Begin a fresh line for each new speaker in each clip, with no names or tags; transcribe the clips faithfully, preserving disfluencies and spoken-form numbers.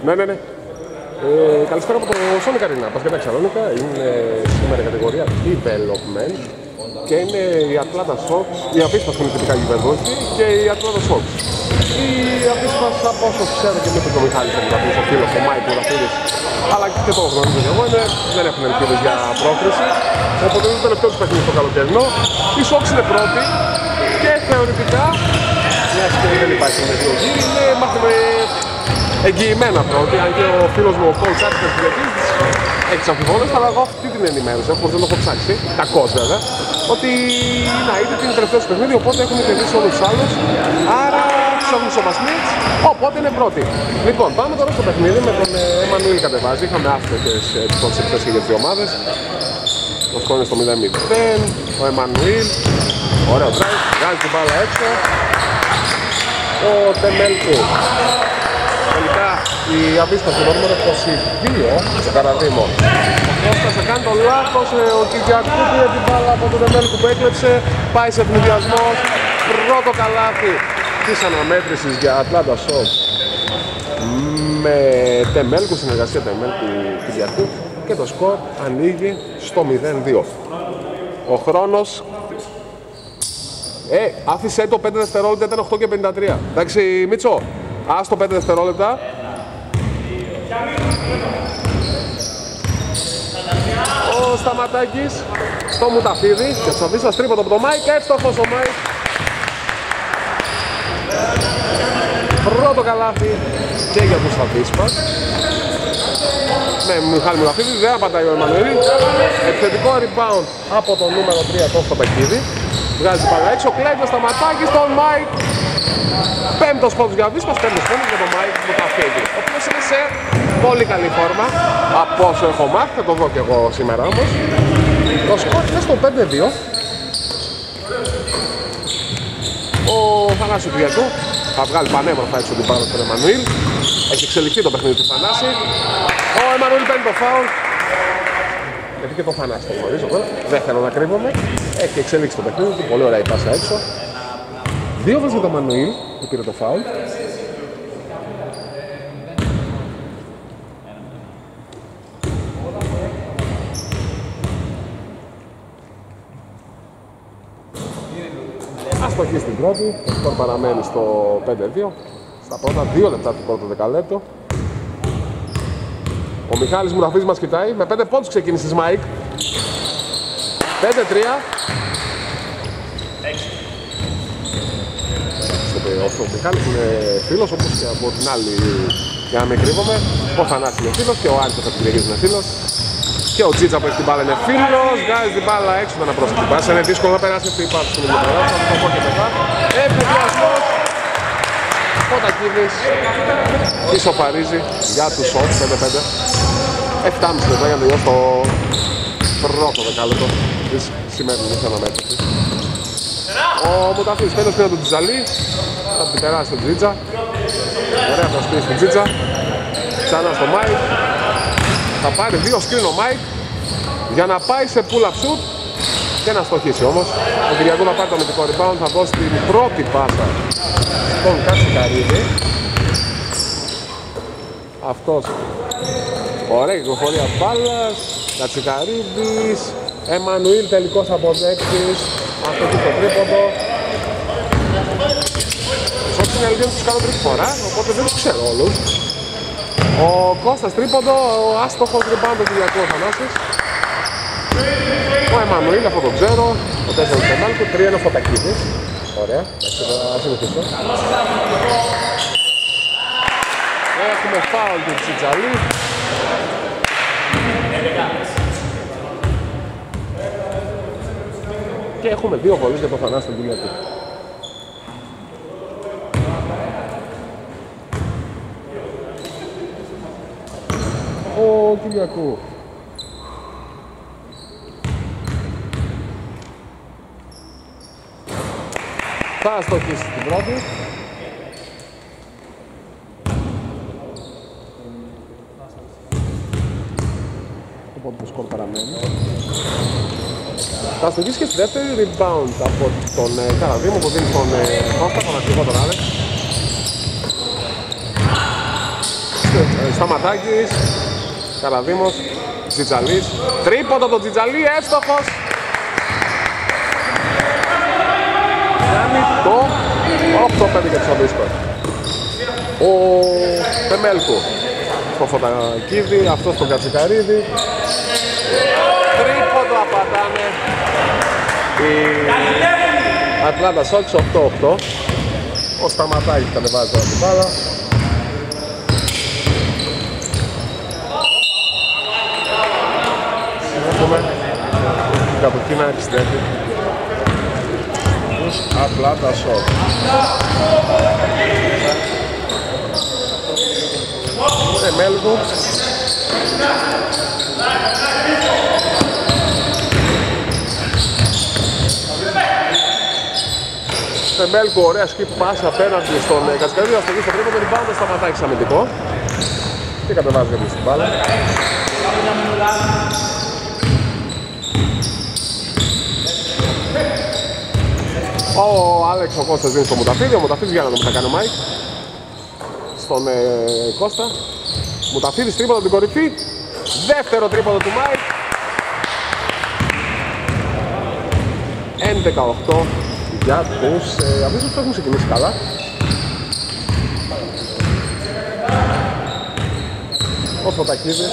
Ναι, ναι, ναι. Ε, καλησπέρα από το Sonic Arena, Πασκετά Ξαλόνικα. Είναι σήμερα η κατηγορία Development και είναι η Atlanta Sox, η Avispas που είναι τυπικά γηπεδούχοι και η Atlanta Sox. Η Avispas, από όσο ξέρω και με τον Μιχάλη ο Μουταφής, ο φίλος, ο Μάικ Μουταφίδης, αλλά και το γνωρίζω και εγώ, είναι, δεν έχουν ελπίδες για πρόκριση. Οπότε είναι το τελευταίο τους παιχνίδι στο καλοκαιρινό. Η Sox είναι πρώτη και θεωρητικά, μια και δεν υπάρχει με δύο γύρι, είναι μάθημα εγγυημένα πρώτη, αν και ο φίλος μου ο coach άρχισε φιλετής έχει τις αμφιβόλες, αλλά εγώ αυτή την ενημέρωση, όπως δεν το έχω ψάξει, κακώς βέβαια, ότι να είτε την τελευταία σου παιχνίδι, οπότε έχουν κερδίσει όλους τους άλλους, άρα τους έχουν σοβασμίτς, οπότε είναι πρώτη. Λοιπόν, πάμε τώρα στο παιχνίδι με τον Εμμανουήλ κατεβάζει, είχαμε άστοχες τις πρώτες επιθέσεις και για τις δύο ομάδες. Το σκόρ είναι στο μηδέν μηδέν, ο Εμμανουήλ, ωραίο drive, βγάζει την μπάλα έξω, ο Τεμέλκου. Τελικά η Avispas στο νούμερο είκοσι δύο στο καραδίμο. Ο Κώστας θα κάνει το λάθος, ο Κυριακού πήρε την μπάλα από τον Τεμέλκου που έκλεψε, πάει σε ευνηδιασμός, πρώτο καλάθι της αναμέτρησης για Atlanta Sox με Τεμέλκου, συνεργασία Τεμέλκου Κυριακού και το σκορ ανοίγει στο μηδέν δύο. Ο χρόνος Ε, άφησε το πέντε δευτερόλεπτα, ήταν οκτώ και πενήντα τρία. Εντάξει, Μίτσο, άστο πέντε δευτερόλεπτα. Ο Σταματάκης στο Μουταφίδη και στο Avispas τρίποντο από το Μάικ, εύστοχος ο Μάικ. Πρώτο καλάθι και για τους Avispas. Με Μιχάλη Μουταφίδη, δεν απαντάει ο Εμμανουήλ. Επιθετικό rebound από το νούμερο τρία, το Σταματάκη. Βγάζει την μπάλα έξω, κλέβει το Σταματάκη στον Μάικ. Πέμπτος πόντος για Avispas, πέμπτος πόντος για τον Μάικ Μουταφίδη. Ο οποίος είναι σε πολύ καλή φόρμα, από όσο έχω μάθει, θα το δω και εγώ σήμερα όμως. Το σκορ είναι στο πέντε δύο. Ο Θανάσης Κυριακού θα βγάλει πανέμορφα έξω την μπάλα στον Εμμανουήλ. Έχει εξελιχθεί το παιχνίδι του Θανάση. Ο Εμμανουήλ παίρνει το φάουλ. Γιατί και το Θανάση το γνωρίζω τώρα, δεν θέλω να κρύβομαι. Έχει εξελίξει το παιχνίδι του, πολύ ωραία η πάσα έξω. Δύο βάζει για τον Εμμανουήλ που πήρε το φάουλ. Αστοχή στην πρώτη, το σκορ παραμένει στο πέντε δύο. Στα πρώτα δύο λεπτά του πρώτου δεκαλέπτου. Ο Μιχάλης Μουταφίδης μας κοιτάει, με πέντε πόντους ξεκίνησες Μάικ. πέντε τρία. Ο Μιχάλης είναι φίλος, όπως και από την άλλη, για να μην κρύβομαι. Ο Θανάσης είναι φίλος και ο Άρης θα την είναι φίλος. Και ο Τζίτσα που έχει την μπάλα είναι φίλος, βγάζει την μπάλα έξω με ένα πρόσωπο την πάσα. Είναι δύσκολο να περάσει αυτή η πάσα στην Ελληνική, θα το πω και μετά. Επιδιασμός. Ο Τακίδης ισοφαρίζει για τους Sox πέντε πέντε. επτά και μισό λεπτά για να τελειώσει το πρώτο δεκάλεπτο της σημερινής αναμέτρησης. Ο Μουταφίδης πέντε σπίνα του Τζιτζαλή, θα την περάσει τον Τζίτσα. Ωραία προσπίση στον Τζίτσα. Ξανά στο Μάικ. Θα πάρει δύο σκριν ο Μάικ για να πάει σε pull-up shoot και να στοχίσει όμως. Ο Κυριακού θα πάρει το αμυντικό rebound, θα δώσει την πρώτη πάσα στον Κατσικαρίδη. Αυτός. Ωραία κυκλοφορία μπάλας. Κατσικαρίδης. Εμμανουήλ τελικός αποδέκτης. Αυτό και το τρίποντο. Σώπης είναι αλήθεια τους κάνω τρίτη φορά, οπότε δεν τους ξέρω όλους. Ο Κώστας τρίποντο, ο άστοχος rebound του Κυριακού ο Θανάσης. Ο Εμμανουήλ, αυτό το ξέρω. Ο τέσσερα του Τεμέλκου, τρία είναι ο Φωτακίδης. Ωραία, θα συνεχίσω. Έχουμε φάουλ του Τζιτζαλή. Και έχουμε δύο βολές για το Θανάση στον Κυριακού. Ο Κυριακού. Θα στοχίσει την πρώτη. Οπότε το σκορ παραμένει. Θα στοχίσει και στη δεύτερη rebound από τον Καραδίμο που δίνει τον Κώστα, τον αρχηγό τον Άλεξ. Σταματάκης, Καραδίμος, Τζιτζαλής, τρίποντο το Τζιτζαλή, εύστοχος. Κάνει το οκτώ πέντε για τους αντίστοιχους. Ο Πεμέλκου στο Φωτακίδη, αυτό στον Κατσικαρίδη. Τρίποντο απαντάνε οι Ατλάντα Σόξ, οκτώ οκτώ. Ο Σταματάκης κατεβάζει τώρα την μπάλα. Έχουμε κάτω Κίνα επιστρέφει τους Ατλάντα Σόξ. Μέλκου. Μέλκου, ωραία skip pass απέναντι στον Κατσικαρίδη, θα στογεί στο τρίποντο, rebound, Σταματάκης αμυντικό και κατεβάζει και την μπάλα. Ο Άλεξ ο Κώστας δίνει στο Μουταφίδη, ο Μουταφίδης για να το μετακάνει ο Μάικ στον ε, Κώστα. Μουταφίδης τρίποντο την κορυφή, δεύτερο τρίποντο του Μάικ. έντεκα οκτώ για τους ε, αμέσως που έχουν ξεκινήσει καλά. Ο Φωτακίδης,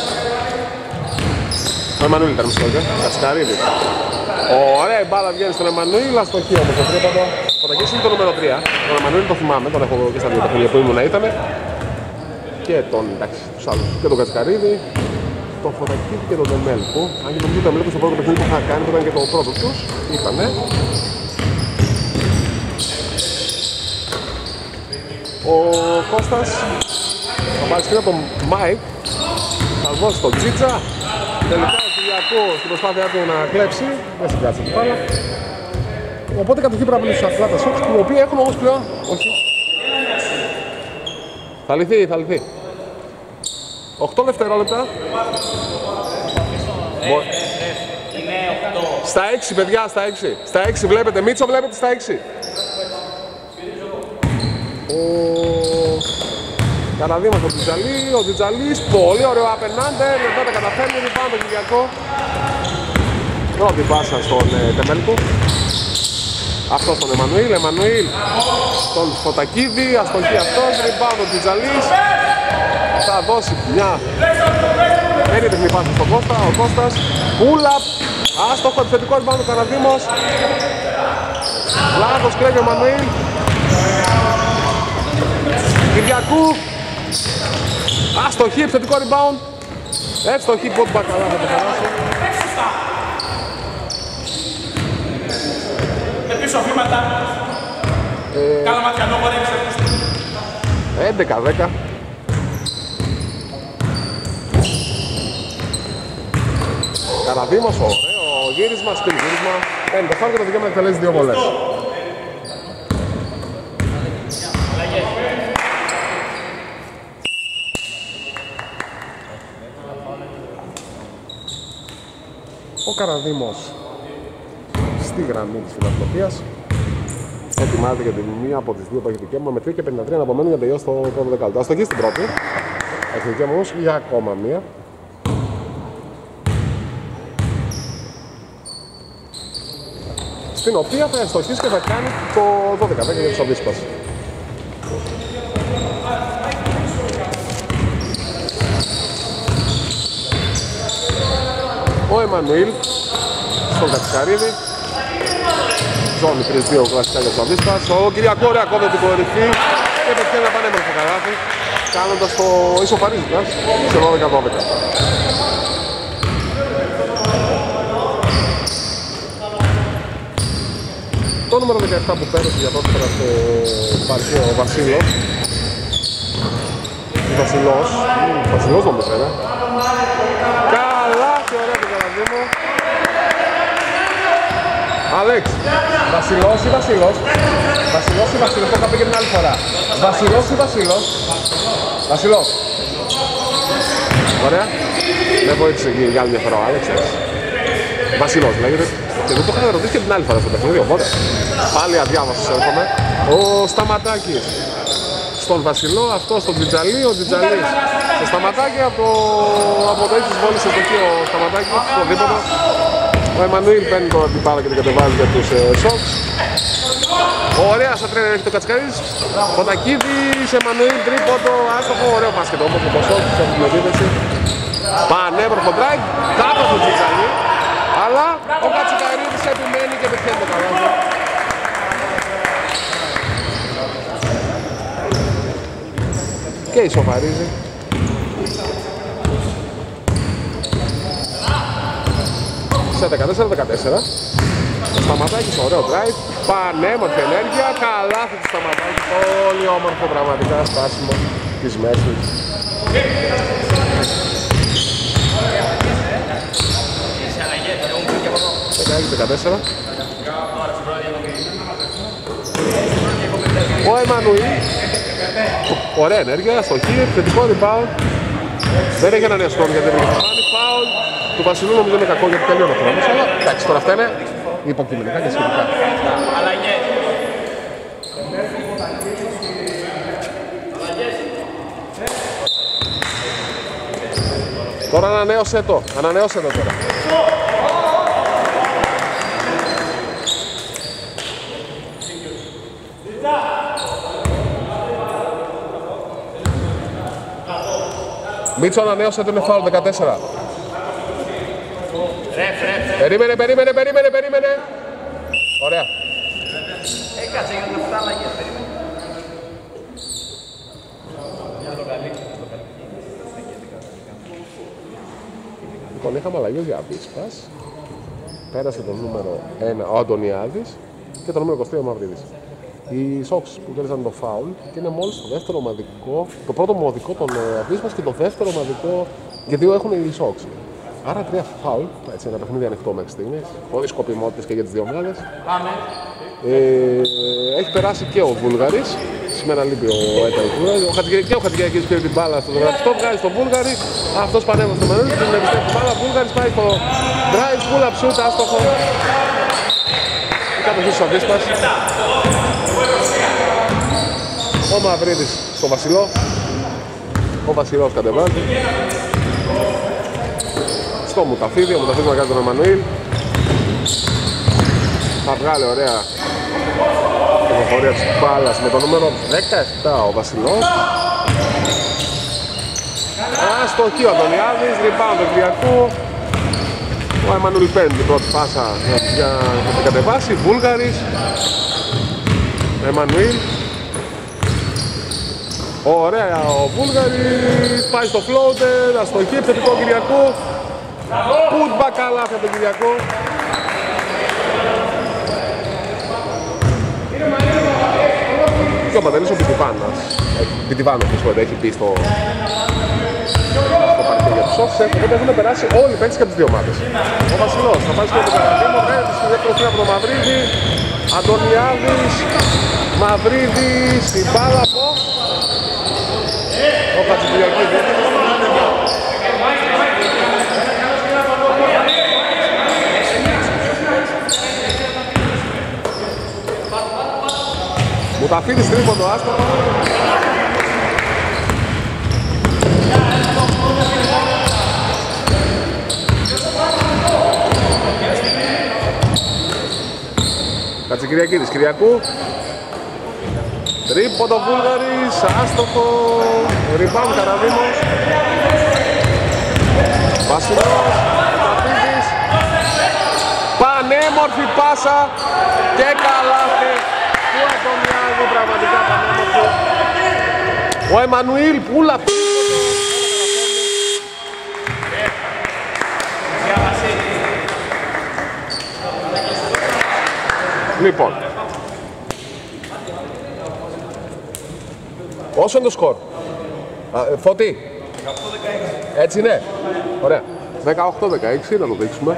ο Εμμανουήλ ήταν μισό, Κατσικαρίδης. Ωραία η μπάλα βγαίνει στον Εμμανουήλ, αστοχή όμως το τρίποντο. Ο Φωτακίδης είναι το νούμερο τρία, τον Εμμανουήλ το θυμάμαι, τον έχω και στα δύο παιχνίδια που ήμουνα ήτανε. Και τον, εντάξει, τους άλλους, και τον Κατσικαρίδη, τον Φωτακίδη και τον Δεμέλκου. Αν και νομίζω ότι το Δεμέλκου στο πρώτο παιχνίδι που είχα κάνει, που ήταν και το πρώτο τους, ήτανε. Ο Κώστας θα πάρει σκηνά τον Μάικ, θα δώσει τον Τζίτσα. Τελικά ο Κυριακού στην προσπάθειά του να κλέψει, δεν συγκράτησε την μπάλα. Οπότε κατοχή πρέπει να στους Ατλάντα Σόξ, οι οποίοι έχουν όμως πλέον, όχι. Θα λυθεί, θα λυθεί. οκτώ δευτερόλεπτα. Στα έξι παιδιά, στα έξι. Στα έξι βλέπετε, Μίτσο βλέπετε στα έξι. Ο Καραδίμος ο Τζιτζαλή, ο Τζιτζαλής, πολύ ωραίο απενάντερ, εδώ τα καταφέρνει, πάνω τον Κυριακό. Πρώτη πάσα στον ε, Τεμέλκο. Αυτό στον Εμμανουήλ, Εμμανουήλ στον Φωτακίδη, αστοχή αυτός, rebound ο Τζιτζαλής. Θα δώσει μια περίτεχνη πάσα στον Κώστα, ο Κώστας, pull-up, άστοχο επιθετικό rebound ο Καραδίμος. Λάθος κλέβει ο Εμμανουήλ. Κυριακού, αστοχή, επιθετικό rebound. Εύστοχη, πότε μπακαλά θα το περάσει.
Με πίσω βήματα. Κάνα ματιανό μπορέξε.
έντεκα δέκα. Καραδίμος, ωραίο γύρισμα, σπιν γύρισμα. Παίρνει το φάουλ και το δικαίωμα να εκτελέσει δύο βολές. Ο Καραδίμος στη γραμμή της φιλανθρωπίας ετοιμάζεται για την μία από τις δύο που έχει δικαίωμα με τρία και πενήντα τρία να απομένουν για να τελειώσει το πρώτο δεκάλεπτο. Αστοχή στην πρώτη, έχει δικαίωμα όμως για ακόμα μία. Στην οποία θα αστοχίσει και θα κάνει το δώδεκα δέκα για τους αντίστοιχους. Ο Εμμανουήλ στον Κατσικαρίδη. Ζώνη τρία δύο κλασικά για τους αντίστοιχους. Ο Κυριακό ωραία κόβεται την κορυφή και πετυχαίνει ένα πανέμορφο καλάθι, κάνοντας το ισοφαρίζοντας σε δώδεκα δώδεκα. Το νούμερο δεκαεπτά που πέρασε για πρώτη φορά στο παρκείο ο Βασίλος. Ο Βασιλός, ο Βασιλός νομίζω είναι. Καλά και ωραία το Καραδίμο. Αλέξ, Βασιλός ή Βασιλός. Βασιλός ή Βασιλός, το είχα πει και την άλλη φορά. Βασιλός ή Βασιλός. Βασιλός. Ωραία. Με βοήθησε για άλλη μια φορά ο Άλεξ. Βασιλός λέγεται. Και δεν το είχα ρωτήσει και την άλλη φορά στο παιχνίδι, οπότε πάλι αδιάβασος έρχομαι. Ο Σταματάκης στον Βασιλό, αυτό στον Τζιτζαλή, ο Τζιτζαλής στο Σταματάκι, από το, από το έχει βόλει στο δοκείο ο Σταματάκι, στο δίποτο. Ο Εμμανουήλ παίρνει τώρα την μπάλα και την κατεβάζει για τους ε, Sox. Ωραία στα τρένα έχει το Κατσικαρίδης. Φωτακίδης, Εμμανουήλ, τρίποντο, άστοχο, ωραίο μπάσκετ όμως από Sox, έχουμε επίδεση. Πανέμορφο drive, κάτω από τον Τζιτζαλή, αλλά ο Κατσικαρίδης επιμένει και πετυχαίνει το καλάθι. Και ισοφαρίζει. Σε δεκατέσσερα δεκατέσσερα. Σταματάκης, ωραίο drive. Πανέμορφη ενέργεια. Καλάθι του Σταματάκη. Πολύ όμορφο πραγματικά σπάσιμο της μέσης. δεκαέξι δεκατέσσερα. Ο Εμμανουήλ. Ωραία ενέργεια, στοχή, επιθετικό rebound. Δεν έχει ένα νέο σκόρ γιατί δεν έχει φάνει. Φάουλ του Βασιλού νομίζω είναι κακό γιατί τελειώνει ο χρόνος. Αλλά εντάξει, τώρα αυτά είναι υποκειμενικά και σχετικά. Τώρα ανανέωσε το, ανανέωσε το τώρα. Μίτσο ανανέωσε το, είναι φάουλ δεκατέσσερα. Περίμενε, περίμενε, περίμενε, περίμενε. Ωραία.
Έκατσε για να αυτά αλλαγές, περίμενε.
Λοιπόν, είχαμε αλλαγές για Βίσπας. Πέρασε το νούμερο ένα ο Αντωνιάδης και το νούμερο είκοσι τρία ο Μαυρίδης. Οι Sox που κέρδισαν το φάουλ και είναι μόλις το δεύτερο ομαδικό, το πρώτο ομαδικό των Βίσπας και το δεύτερο ομαδικό, γιατί δύο έχουν οι Sox. Άρα τρία φάουλ, έτσι ένα παιχνίδι ανοιχτό μέχρι στιγμής, χωρίς σκοπιμότητες και για τις δύο ομάδες. Ε, έχει περάσει και ο Βούλγαρης, σήμερα λείπει ο Έτερ Βούλγαρης, και ο Χατζηγιακής πήρε την μπάλα στο γραφιστό, βγάζει τον Βούλγαρη, αυτός πανέβασε στο μενού, την επιστρέφει την μπάλα, Βούλγαρης πάει στο drive, pull up shoot, άστοχο. Η κατοχή στους Βίσπας. Ο Μαυρίδης στο Βασιλό, ο Βασιλός κατεβάζει. Στο Μουταφίδη, ο Μουταφίδης να κάνει τον Εμμανουήλ. Θα βγάλει ωραία την προφορία της μπάλας με το νούμερο δεκαεπτά ο Βασιλός. Αστοχή ο Αντωνιάδης, rebound του Κυριακού. Ο Εμμανουήλ παίρνει την πρώτη πάσα για να την κατεβάσει. Βούλγαρης, Εμμανουήλ. Ωραία ο Βούλγαρης, πάει στο floater, αστοχή, επιθετικό Κυριακού. Putback καλάθι από τον Κυριακό. Και ο Πατελής ο Πιτιβάνας, Πιτιβάνος έχει πει στο, στο παρκέ για τους offset, οπότε έχουν περάσει όλοι οι παίκτες και από τις δύο ομάδες. Ο Βασιλός θα πάει στο Πιτιβάνο, παίρνει στη δεύτερη φύλλα από τον Μαυρίδη, Αντωνιάδης, Μαυρίδης, την μπάλα από ο Χατζηγιακίδης. Μουταφίδης τρίποντο άστοχο. Χατζηκυριακίδης, Κυριακού. Τρίποντο Βούλγαρης, άστοχο. Rebound Καραδίμος. Βασιλός, Μουταφίδης. Πανέμορφη πάσα και καλάθι του Αντωνιάδη, πραγματικά πανέμορφη. Ο Εμμανουήλ πουλα Λοιπόν, όσο είναι το σκορ? Α, Φώτη, έτσι είναι? Ωραία, δεκαοκτώ δεκαέξι, να το δείξουμε.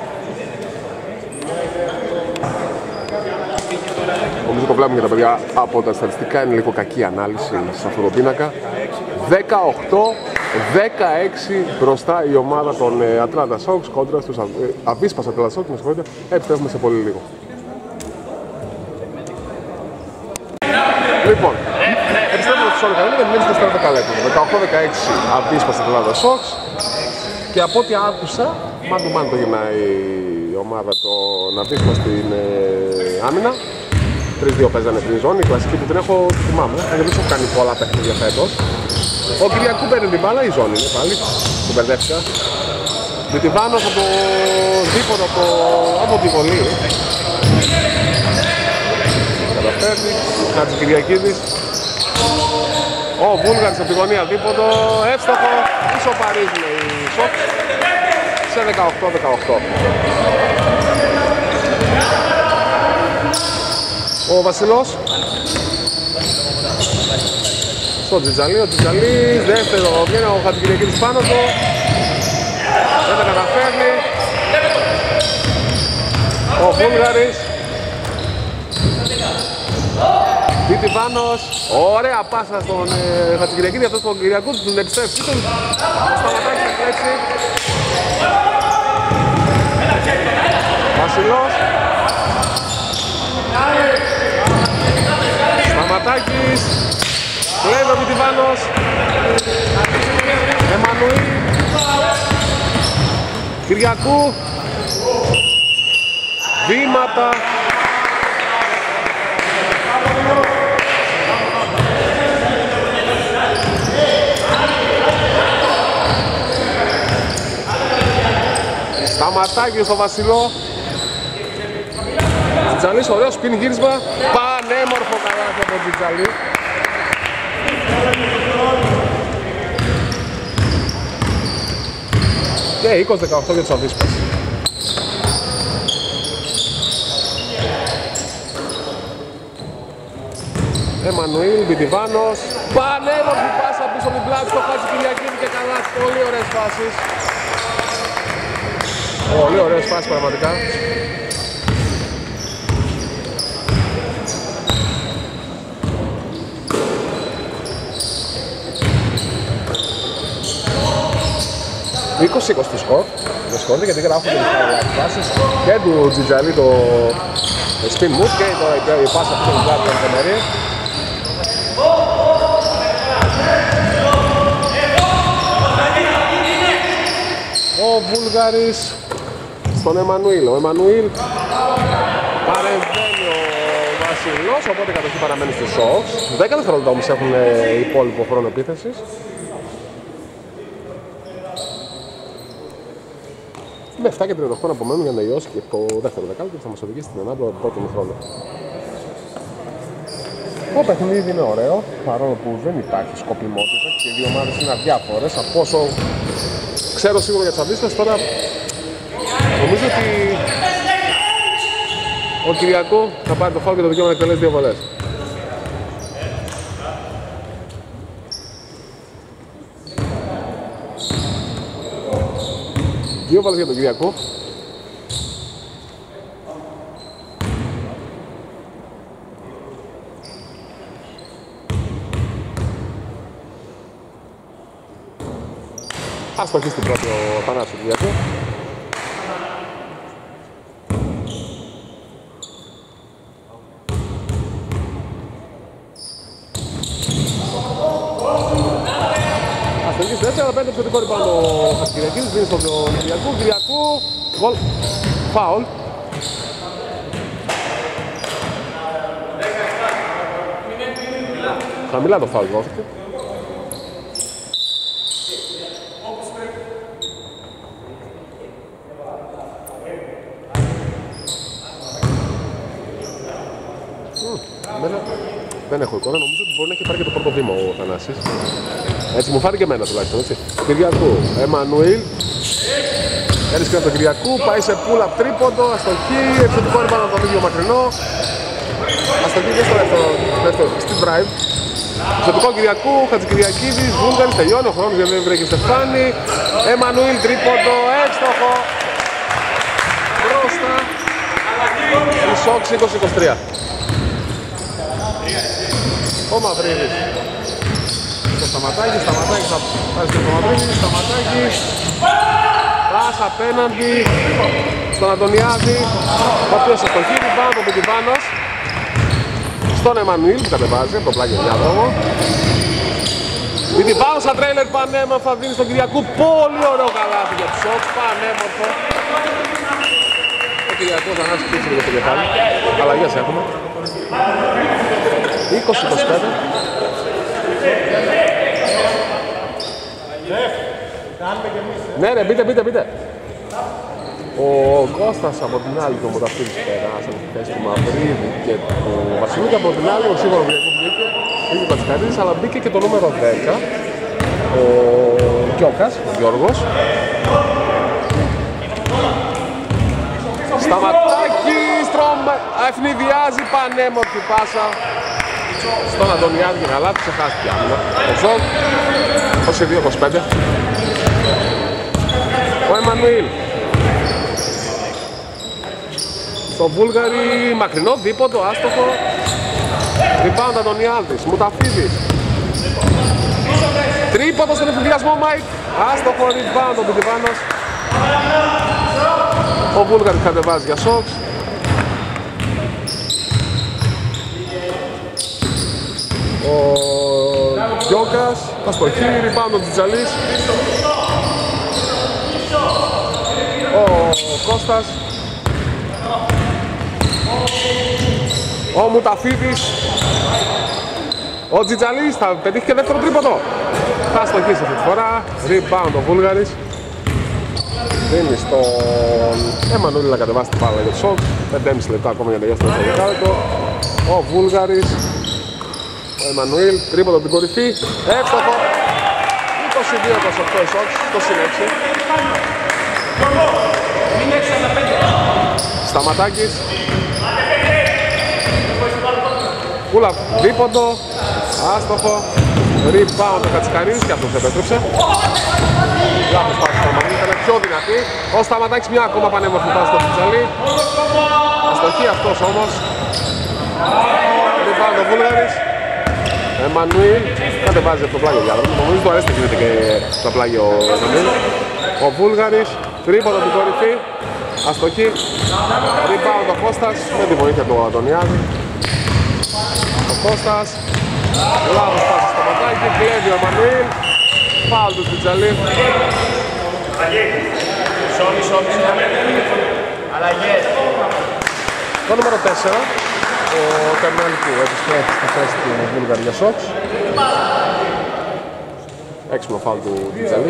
Νομίζω το βλέπουμε για τα παιδιά από τα στατιστικά, είναι λίγο κακή ανάλυση σε αυτό το πίνακα. δεκαοκτώ δεκαέξι μπροστά η ομάδα των Atlanta Sox κόντρα στους Αβίσπας Atlanta Sox, με συγχωρείτε, επιστρέφουμε σε πολύ λίγο. Λοιπόν, επιστρέφουμε στους Σόνικα είναι και μείνει στο δεκαλέπτο. δεκαοκτώ δεκαέξι αντίσπαση του Atlanta Sox. Και από ό,τι άκουσα, man to man το γυρνάει η ομάδα των αντίσπα στην ε, άμυνα. τρία δύο παίζανε πριν ζώνη, η κλασική που την έχω θυμάμαι. Δεν έχω κάνει πολλά παιχνίδια φέτος. Ο Κυριακού παίρνει την μπάλα, η ζώνη είναι πάλι. Την μπερδεύτηκα. Με τη Βάνος από το δίποτο από, από τη βολή. Καταφέρνει, Χατζικυριακίδης. Ο Βούλγαρης από τη γωνία δίποτο, εύστοχο, ισοπαρίζουν οι Sox σε δεκαοκτώ δεκαοκτώ. Ο Βασιλός στο Τζιτζαλί, ο Τζιτζαλής, δεύτερο βγαίνει ο Χατζικυριακίδης πάνω του. Δεν τα καταφέρνει. Ο Βούλγαρης. Βιτιβάνος. Ωραία πάσα στον ε, Χατζικυριακίδη, αυτός τον Κυριακού, τον επιστρέφει τον. Σταματάει στα κλέξη. Βασιλός. Σταματάκης. Κλέβει ο Βιτιβάνος. Εμμανουήλ. Κυριακού. Βήματα. Σταματάκι στο Βασιλό. Τζιτζαλής, ωραίο σπιν γύρισμα. Πανέμορφο καλάθι από τον Τζιτζαλή. Και είκοσι δεκαοκτώ για τους αντίσπας. Εμμανουήλ, Μπιτιβάνος. Πανέμορφη πάσα πίσω από την πλάτη στο Χατζικυριακίδη και καλά. Πολύ ωραίες φάσεις. Πολύ ωραίες φάσεις πραγματικά. είκοσι είκοσι το σκορ. Το σκορ γιατί γράφω και τις άλλες φάσεις και του Τζιτζαλή το spin move και η πάσα που τον γράφει τον Θεμερή. Ο Βούλγαρης στον Εμμανουήλ. Ο Εμμανουήλ παρεμβαίνει ο Βασιλός, οπότε κατοχή παραμένει στους Sox. δέκα δευτερόλεπτα όμως έχουν υπόλοιπο χρόνο επίθεσης. Με επτά και τριάντα οκτώ να απομένουν για να τελειώσει και το δεύτερο δεκάλεπτο θα μας οδηγήσει στην ανάπτυξη του πρώτου χρόνου. Το παιχνίδι είναι ωραίο, παρόλο που δεν υπάρχει σκοπιμότητα και οι δύο ομάδες είναι αδιάφορες. Από όσο ξέρω σίγουρα για τις αντίστασεις, τώρα νομίζω ότι ο Κυριακού θα πάρει το φάουλ και το δικαίωμα να εκτελέσει δύο βολές. Δύο βολές για τον Κυριακού. Αστοχή στην πρώτη ο Θανάσης του Κυριακού. Αστοχή στη δεύτερη, αλλά παίρνει το επιθετικό ριμπάουντ ο Χατζικυριακίδης, δίνει στον Κυριακού. Κυριακού, γκολ, φάουλ. Χαμηλά το φάουλ δόθηκε. Δεν έχω εικόνα, νομίζω ότι μπορεί να έχει πάρει και το πρώτο βήμα ο Θανάσης. Έτσι μου φάνηκε εμένα τουλάχιστον, έτσι. Κυριακού, Εμμανουήλ. Έρισκε από τον Κυριακού, πάει σε pull-up τρίποντο, αστοχή, επιθετικό ριμπάουντ από τον ίδιο μακρινό. Αστοχή και στο δεύτερο, δεύτερο, στη drive. Επιθετικό Κυριακού, Χατζικυριακίδης, Βούλγαρης, τελειώνει ο χρόνος γιατί δεν βρήκε Στεφάνη. Εμμανουήλ τρίποντο, εύστοχο. Μπροστά. Η Sox είκοσι είκοσι τρία. Ο Μαυρίδης στο Σταματάκη, Σταματάκη θα πάει στο Μαυρίδη, Σταματάκη πάσα απέναντι στον Αντωνιάδη, ο οποίος στο χείρι πάνω από τον Μπιτιβάνος στον Εμμανουήλ που κατεβάζει από το πλάγιο διάδρομο. Πιτιβάνος σαν τρέιλερ πανέμορφα δίνει στον Κυριακού. Πολύ ωραίο καλάθι για τους Sox, πανέμορφο. Ο Κυριακός θα χάσει λίγο στο κεφάλι. Αλλαγές έχουμε. είκοσι είκοσι πέντε. Ναι ρε, μπείτε, μπείτε, μπείτε. Ο Κώστας από την άλλη του Μοταφίδης περάσαν στη θέση του Μαυρίδη και του Βασιλούκα από την άλλη. Ο Σίγουρο Κυριακού βγήκε, είχε Πατσικαρίδης, αλλά μπήκε και το νούμερο δέκα. Ο Γιώκας, ο Γιώργος. Σταματάκι, στρώμα, ευνηδιάζει, πανέμορφη πάσα στον Αντωνιάδη και καλά, ξεχάστηκε άμυνα. Ο Ζοκ, είκοσι δύο είκοσι πέντε. Ο Εμμανουήλ. Στο Βούλγαρη, μακρινό, δίποτο, άστοχο. Rebound Αντωνιάδης, Μουταφίδης. Τρίποτο στον εφηδιασμό Μάικ. Άστοχο, rebound ο Πιτιβάνος. Ο Βούλγαρης κατεβάζει για Sox. Ο Γιώκας, αστοχή, rebound ο Τζιτζαλής. Ο Κώστας. Ο Μουταφίδης. Ο Τζιτζαλής θα πετύχει και δεύτερο τρίποντο. Θα αστοχίσει αυτή τη φορά. Rebound ο Βούλγαρης. Δίνει στον Εμμανουήλ να κατεβάσει την μπάλα για το Sox. πέντε και μισό λεπτά ακόμα για να τελειώσει το δεκάλεπτο. Ο Βούλγαρης. Ο Εμμανουήλ, τρίποντο από την κορυφή. Εύστοχο. είκοσι δύο είκοσι οκτώ οι Sox. Το συνέχισε. Σταματάκης. Κούλα, δίποντο. Άστοχο. Rebound ο Κατσικαρίδης και αυτός επέστρεψε. Λάθος πάση στο Εμμανουήλ, ήταν πιο δυνατή. Ο Σταματάκης μια ακόμα πανέμορφη πάση στο Τσαλί. Αστοχή αυτός όμως. Rebound ο Βούλγαρης. Εμμανουήλ κατεβάζει από το πλάγιο διάδρομο. Νομίζω του αρέσει να γίνεται και στο πλάγιο Εμμανουήλ. Ο Βούλγαρης, τρίποντο από την κορυφή. Αστοχή. Rebound ο Κώστας με τη βοήθεια του Αντωνιάδη. Ο Κώστας. Λάθος πάση στο ματάκι, κλέβει ο Εμμανουήλ. Φάουλ του Σπιτζαλή. Το νούμερο τέσσερα. Ο Καρνάλη που επιστρέφει στη θέση του Βούλγαρη για Sox. Έξιμο φάουλ του Σπιτζαλή.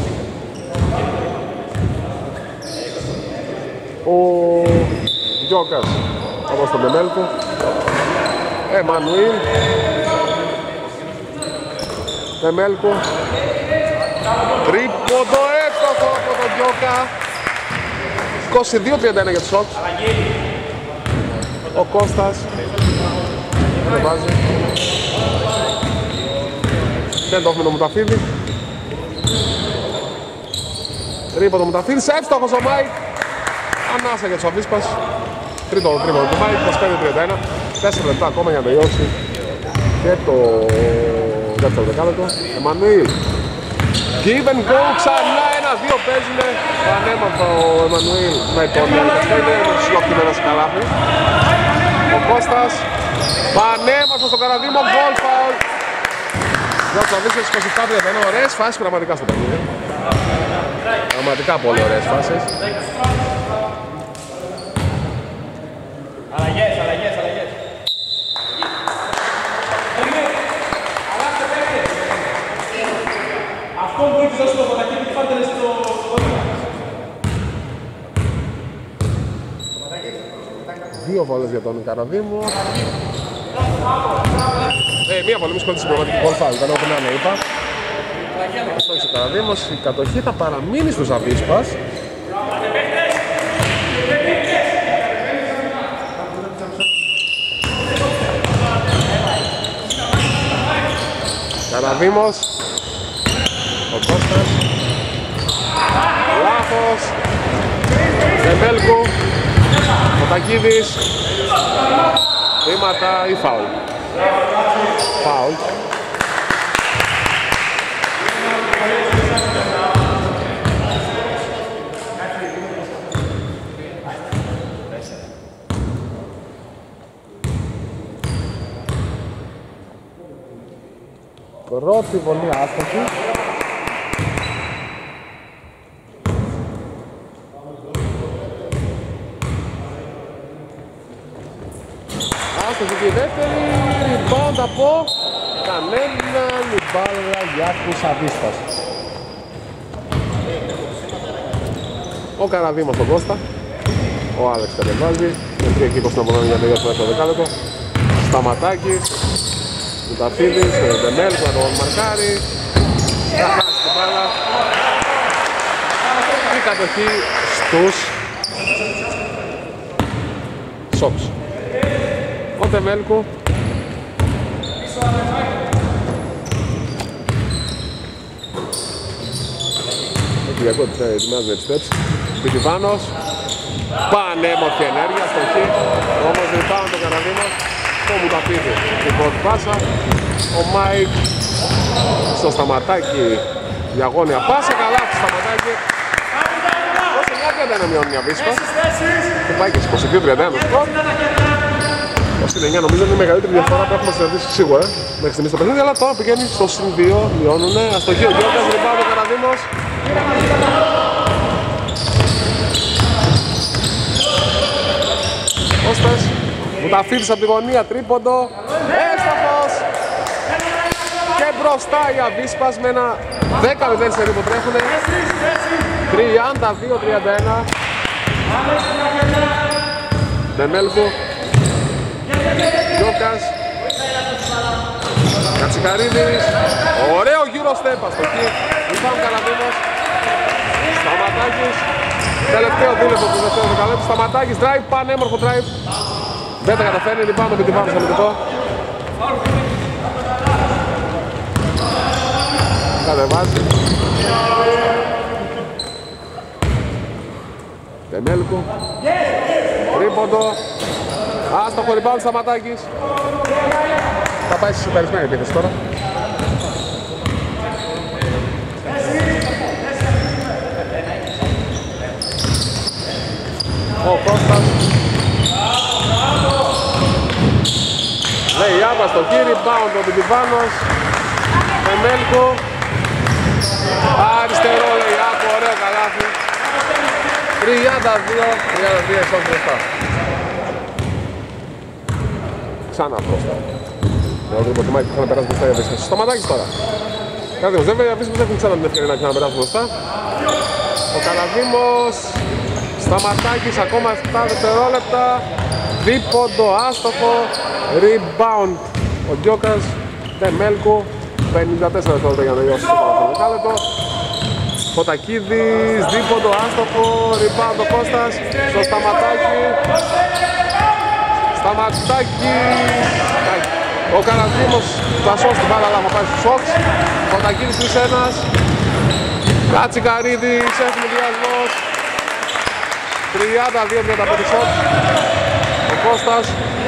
Ο Γιώκας όπως τον Μεμέλκο. Εμμανουήλ. Μεμέλκο. Τρίποντο εύστοχο από τον Γιώκα. είκοσι δύο τριάντα ένα για τους Sox. Ο Κώστας δεν βάζει. Δεν το έχουμε το Μουταφίδη. Τρίποντο Μουταφίδης, εύστοχος ο Μάικ. Ανάσα για τους Αβίσπας. Τρίτο τρίποντο του Μάικ, είκοσι πέντε τριάντα ένα. τέσσερα λεπτά ακόμα για να τελειώσει και το δεύτερο δεκάλεπτο. Εμμανουήλ. Give and go, ξανά ένα-δύο παίζουνε. Πανέμορφα ο Εμμανουήλ με τον Κατσικαρίδη, με τους συλλογημένους καλάθι. Ο Κώστας. Πανέμορφα στο Καραδίμο, γκολ φάουλ. Για τους Αβίσπας είκοσι επτά τριάντα ένα, ωραίες φάσεις πραγματικά στο παιχνίδι. Πραγματικά πολύ ωραίες φάσεις.
Αλλαγές, αλλαγές, αλλαγές.
Αυτό που έχεις δώσει το ποτακί του φάντελε στο
Δύο βόλες για τον Καραδίμο. Ε, μία βολή μη σκοτήσει στην πραγματική γκολ φάουλ, ήταν όπου να είναι είπα. Αυτό έχει ο Καραδίμος, η κατοχή θα παραμείνει στους Αβίσπας. Καραδίμος. Ο Κώστας. Λάθος. Μεμέλκου. Ο Τακίδης. Βήματα ή φάουλ. Φάουλ.
Πρώτη βολή άστοχη.
Άστοχη και η δεύτερη, rebound από κανέναν, η μπάλα για τους Αβίσπας. Ο Καραδήμος στον Κώστα, ο Άλεξ κατεβάζει, με τρία και είκοσι να μπορούν για τελειώσει στο δεκάλεπτο. Σταματάκης, Μουταφίδης, ο Ντεμέλκο να τον μαρκάρει, θα χάσει την μπάλα. Η κατοχή στους Sox. Ο Ντεμέλκο ο Κυριακό ετοιμάζει με τις steps. Πιτιβάνος, πανέμορφη ενέργεια στο χ, όμως δεν πάνω το Καραδίμος. Το Μουταφίδη την πρώτη πάσα. Ο Μάικ στο Σταματάκι, διαγώνια πάσα, καλά στο Σταματάκι. είκοσι εννιά τριάντα ένα μειώνει μια Βίσπα και πάει και είκοσι δύο τριάντα ένα σκορ. είκοσι εννιά νομίζω είναι η μεγαλύτερη διαφορά που έχουμε συναντήσει σίγουρα μέχρι στιγμής στο παιχνίδι, αλλά τώρα πηγαίνει στο συν δύο, μειώνουνε. Αστοχή ο Γιώργας, rebound ο Καραδίμος. Κώστας, Μουταφίδης από τη γωνία, τρίποντο, έστοχος και μπροστά η Αβίσπας με ένα δέκα μηδέν σερί που τρέχουνε, τριάντα δύο τριάντα ένα. Ντεμέλκο, Γιώκας, Κατσικαρίδης, ωραίο γύρο στέπα στο εκεί, λοιπόν Καλαδίμος, Σταματάκης, τελευταίο δούλευο του δεύτερου δεκαλέπτου, Σταματάκης, drive, πανέμορφο drive. Δεν τα καταφέρνει, λοιπόν με την πάνω στο αμυντικό. Κατεβάζει. Τεμέλκο. Τρίποντο. Άστοχο rebound Σταματάκης. Θα πάει στη σουπερισμένη επίθεση τώρα. Ο Κώστας. Λέει άμα στο χείρι, rebound ο Πιτιβάνος. Τεμέλκο. Αριστερό λέει άπο, ωραίο καλάθι. τριάντα δύο τριάντα δύο εσώς μπροστά. Ξανά μπροστά. Εγώ δεν υποτιμάει και είχαν περάσει μπροστά για βρίσκαση. Σταματάκης τώρα. Κάτι όμως βέβαια, οι Αβίσπας έχουν ξανά την ευκαιρία να ξαναπεράσουν μπροστά. Ο Καλαδίμος. Σταματάκης ακόμα επτά δευτερόλεπτα. Δίποντο, άστοχο. Rebound. Ο Γκιόκας. Ντεμέλκο. πενήντα τέσσερα δευτερόλεπτα για να τελειώσει το πρώτο δεκάλεπτο. Φωτακίδης, δίποντο, άστοχο, rebound ο Κώστας, στο Σταματάκι. Σταματάκι. Ο Καραδίμος θα σώσει την μπάλα, αλλά θα πάει στους Sox. Φωτακίδης τρεις ένα. Κατσικαρίδης, ευνηδιασμός. τριάντα δύο τριάντα πέντε Sox. Ο Κώστας.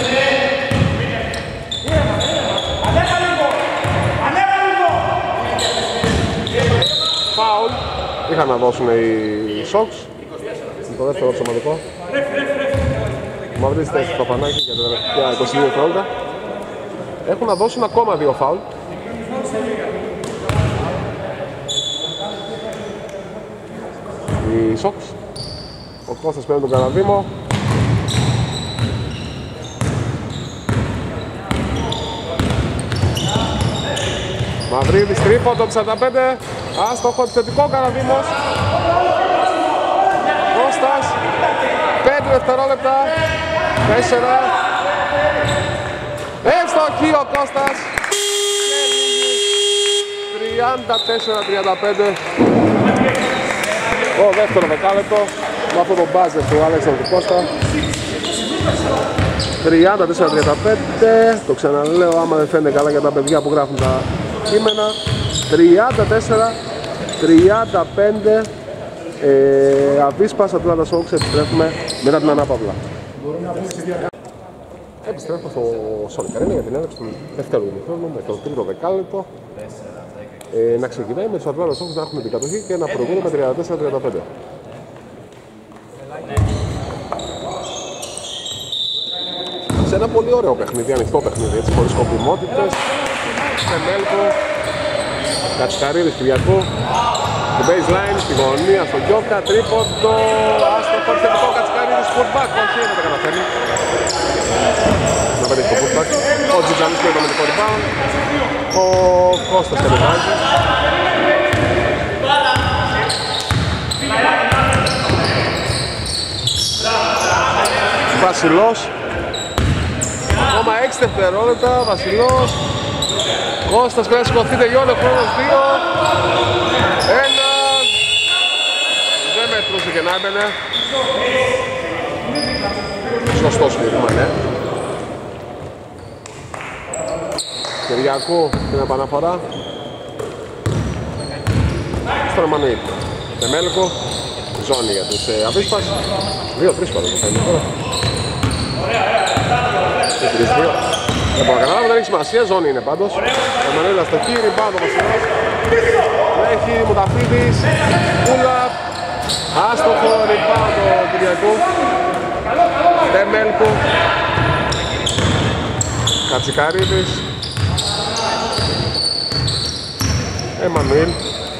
Φάουλ. Είχαν να δώσουν οι Sox. Είναι το δεύτερο σωματικό. Μαυρίζει θέση στο πανάκι για τα τελευταία είκοσι δύο δευτερόλεπτα. Έχουν να δώσουν ακόμα δύο φάουλ. Οι Sox. Ο Κώστας παίρνει τον Καραδίμο. Μαυρίδης τρίποντο σαράντα πέντε. Άστοχο επιθετικό Καραδίμος. Κώστας. πέντε δευτερόλεπτα. τέσσερα. Ευστοχή ο Κώστας. τριάντα τέσσερα τριάντα πέντε. Το δεύτερο δεκάλεπτο. Με αυτό το μπάζερ του Αλέξανδρου του Κώστα. τριάντα τέσσερα τριάντα πέντε. Το ξαναλέω άμα δεν φαίνεται καλά για τα παιδιά που γράφουν τα κείμενα. τριάντα τέσσερα τριάντα πέντε. ε, Αβίσπας Ατλάντα Sox, επιστρέφουμε μετά την ανάπαυλα. Επιστρέφουμε στο Sonic Arena για την έναρξη του δεύτερου ημιχρόνου με το τρίτο δεκάλεπτο. Ε, να ξεκινάει με τους Ατλάντα Sox να έχουμε την κατοχή και να προηγούμε με τριάντα τέσσερα τριάντα πέντε. Σε ένα πολύ ωραίο παιχνίδι, ανοιχτό παιχνίδι, έτσι, χωρίς σκοπιμότητες. Τεμέλκο, Κατσικαρίδης Κυριακού. Το baseline, στη γωνία, στο Γιώκα, τρίποντο, άστοχο, θετικό Κατσικαρίδης, footback, όχι, δεν τα καταφέρνει. Να πετύχει το footback. Ο Τζιτζανής με το μετικό rebound. Ο Κώστας κατεβάζει. Βασιλός. Ακόμα έξι δευτερόλεπτα, Βασιλός. Κώστας πρέπει να σηκωθεί, τελειώνει ο χρόνος, δύο. Ένα. Δεν μετρούσε και να έμπαινε. Σωστός μήνυμα, ναι. Κυριακού την επαναφορά. Στον Εμμανουήλ. Τεμέλικο. Ζώνη για τους ε, Αβίσπας. Δύο τρεις φορές το φαίνεται τώρα. τρεις δύο. Δεν μπορώ να καταλάβω, δεν έχει σημασία, ζώνη είναι πάντως. Ο Εμμανουήλ αστοχή, ριμπάουντ ο Βασιλός. Έχει Μουταφίδης, Κούλα. Άστοχο, ριμπάουντ ο Κυριακού. Τεμέλικο. Κατσικαρίδης. Εμμανουήλ.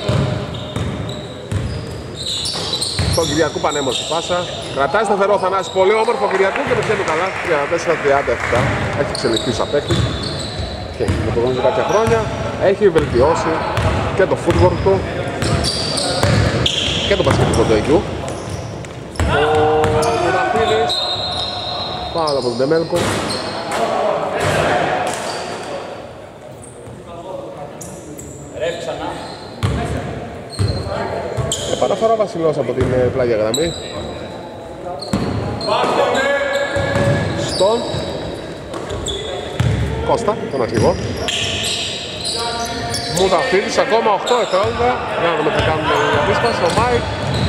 Στον Κυριακού πανέμορφη πάσα. Κρατάει σταθερό Θανάση, πολύ όμορφο Κυριακού και πετυχαίνει καλά. τριάντα τέσσερα τριάντα επτά. Έχει εξελιχθεί σαν παίκτης. Και με το γνωρίζει κάποια χρόνια έχει βελτιώσει και το footwork του και το μπασκετικό του έγκυου. Ο Μουταφίδης πάνω από τον Τεμέλικο. Επαναφορά Βασιλός από την πλάγια γραμμή. Στον Κώστα, τον αρχηγό. Μουταφίδης, ακόμα οκτώ δευτερόλεπτα. Για να δούμε τι κάνουν οι Αβίσπας. Ο Μάικ.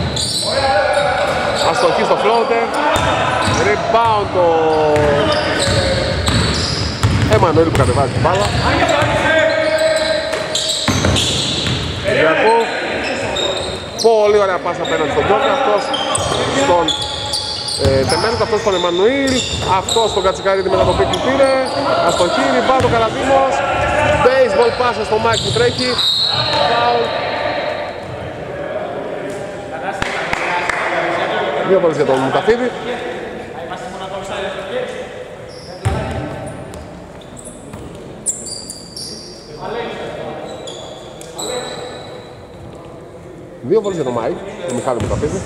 Αστοχή στο floater. Rebound το Εμμανουήλ που κατεβάζει την μπάλα. Κυριακού. Πολύ ωραία πάσα απέναντι στον Γιώργο, αυτός στον ε, Τεμέλικο, αυτός στον Εμμανουήλ, αυτός στον Κατσικαρίδη με τα τοπή που πήρε, αστοχή, ριμπάουντ ο Καλαδίμος, baseball πάσα στο Μάικ που τρέχει, foul. Δύο βολές για τον Μουταφίδη. Δύο βολές για τον Μάικ, τον Μιχάλη Μουταφίδη.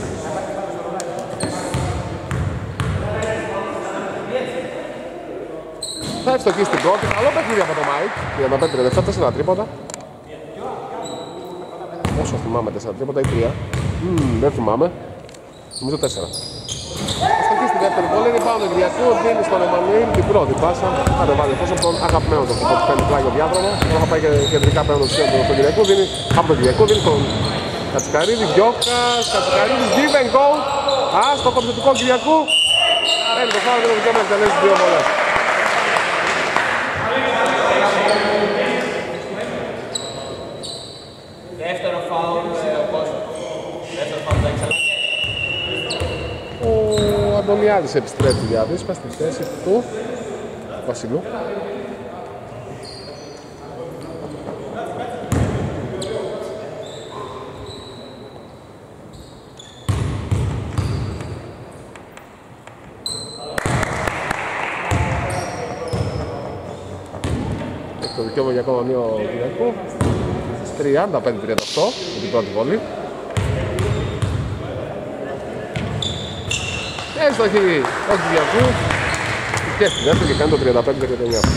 Θα ευστοχίσει την πρώτη, καλό παιχνίδι από τον Μάικ. τριάντα πέντε τριάντα επτά, τέσσερα τρίποτα. Όσο θυμάμαι, τέσσερα τρίποτα ή τρία. Mm, δεν θυμάμαι. Νομίζω τέσσερα. Ευστοχίσει την δεύτερη βολή, πάνω τον Κυριακού, δίνει στον Εμμανουήλ την πρώτη πάσα. Κατεβάζει αυτός από τον αγαπημένο του που παίρνει πλάγιο διάδρομο. Τώρα θα πάει και κεντρικά πέραν τον Κυριακού, δίνει από τον Κυριακού, δίνει τον Κατσικαρίδη, Γιώκας, Κατσικαρίδης, give and go. Ας το κομψετικό Κυριακού. Παίρνει το φάουλ και το δικαίωμα να εκτελέσει δύο βολές.
Δεύτερο φάουλ, ο Κώστας. Δεύτερο φάουλ, θα εξαλλαγές.
Ο Αντωνιάδης επιστρέφει για Αβίσπα στη θέση του Βασιλού. Το δικαίωμα για ακόμα μία ο Κυριακού. τριάντα πέντε τριάντα οκτώ με την πρώτη βόλη. Έστοχη ο Κυριακού. Και στη δεύτερη και κάνει το τριάντα πέντε τριάντα εννιά.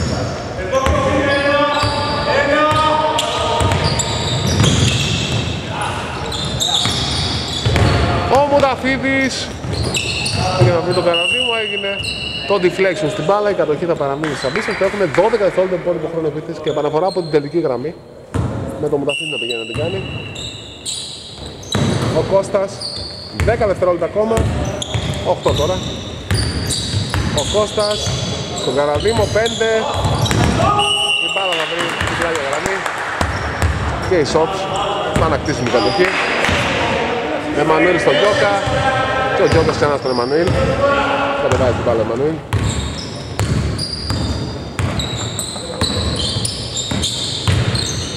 Ο Μουταφίδης για να βρει τον Καραδίμο έγινε το deflection στην μπάλα, η κατοχή θα παραμείνει στις Αβίσπας και έχουμε δώδεκα δευτερόλεπτα υπόλοιπο χρόνο επίθεσης και επαναφορά από την τελική γραμμή με τον Μουταφίδη να πηγαίνει να την κάνει. Ο Κώστας, δέκα δευτερόλεπτα ακόμα, οκτώ τώρα. Ο Κώστας, στον Καραδίμο, πέντε. Η μπάλα να βρει την πλάγια γραμμή και οι Σόπς να ανακτήσουν την κατοχή. Εμμανουήλ στον Γιώκα και ο Γιώκας ξανά στον Εμμανουήλ. Κατεβάζει την μπάλα Εμμανουήλ.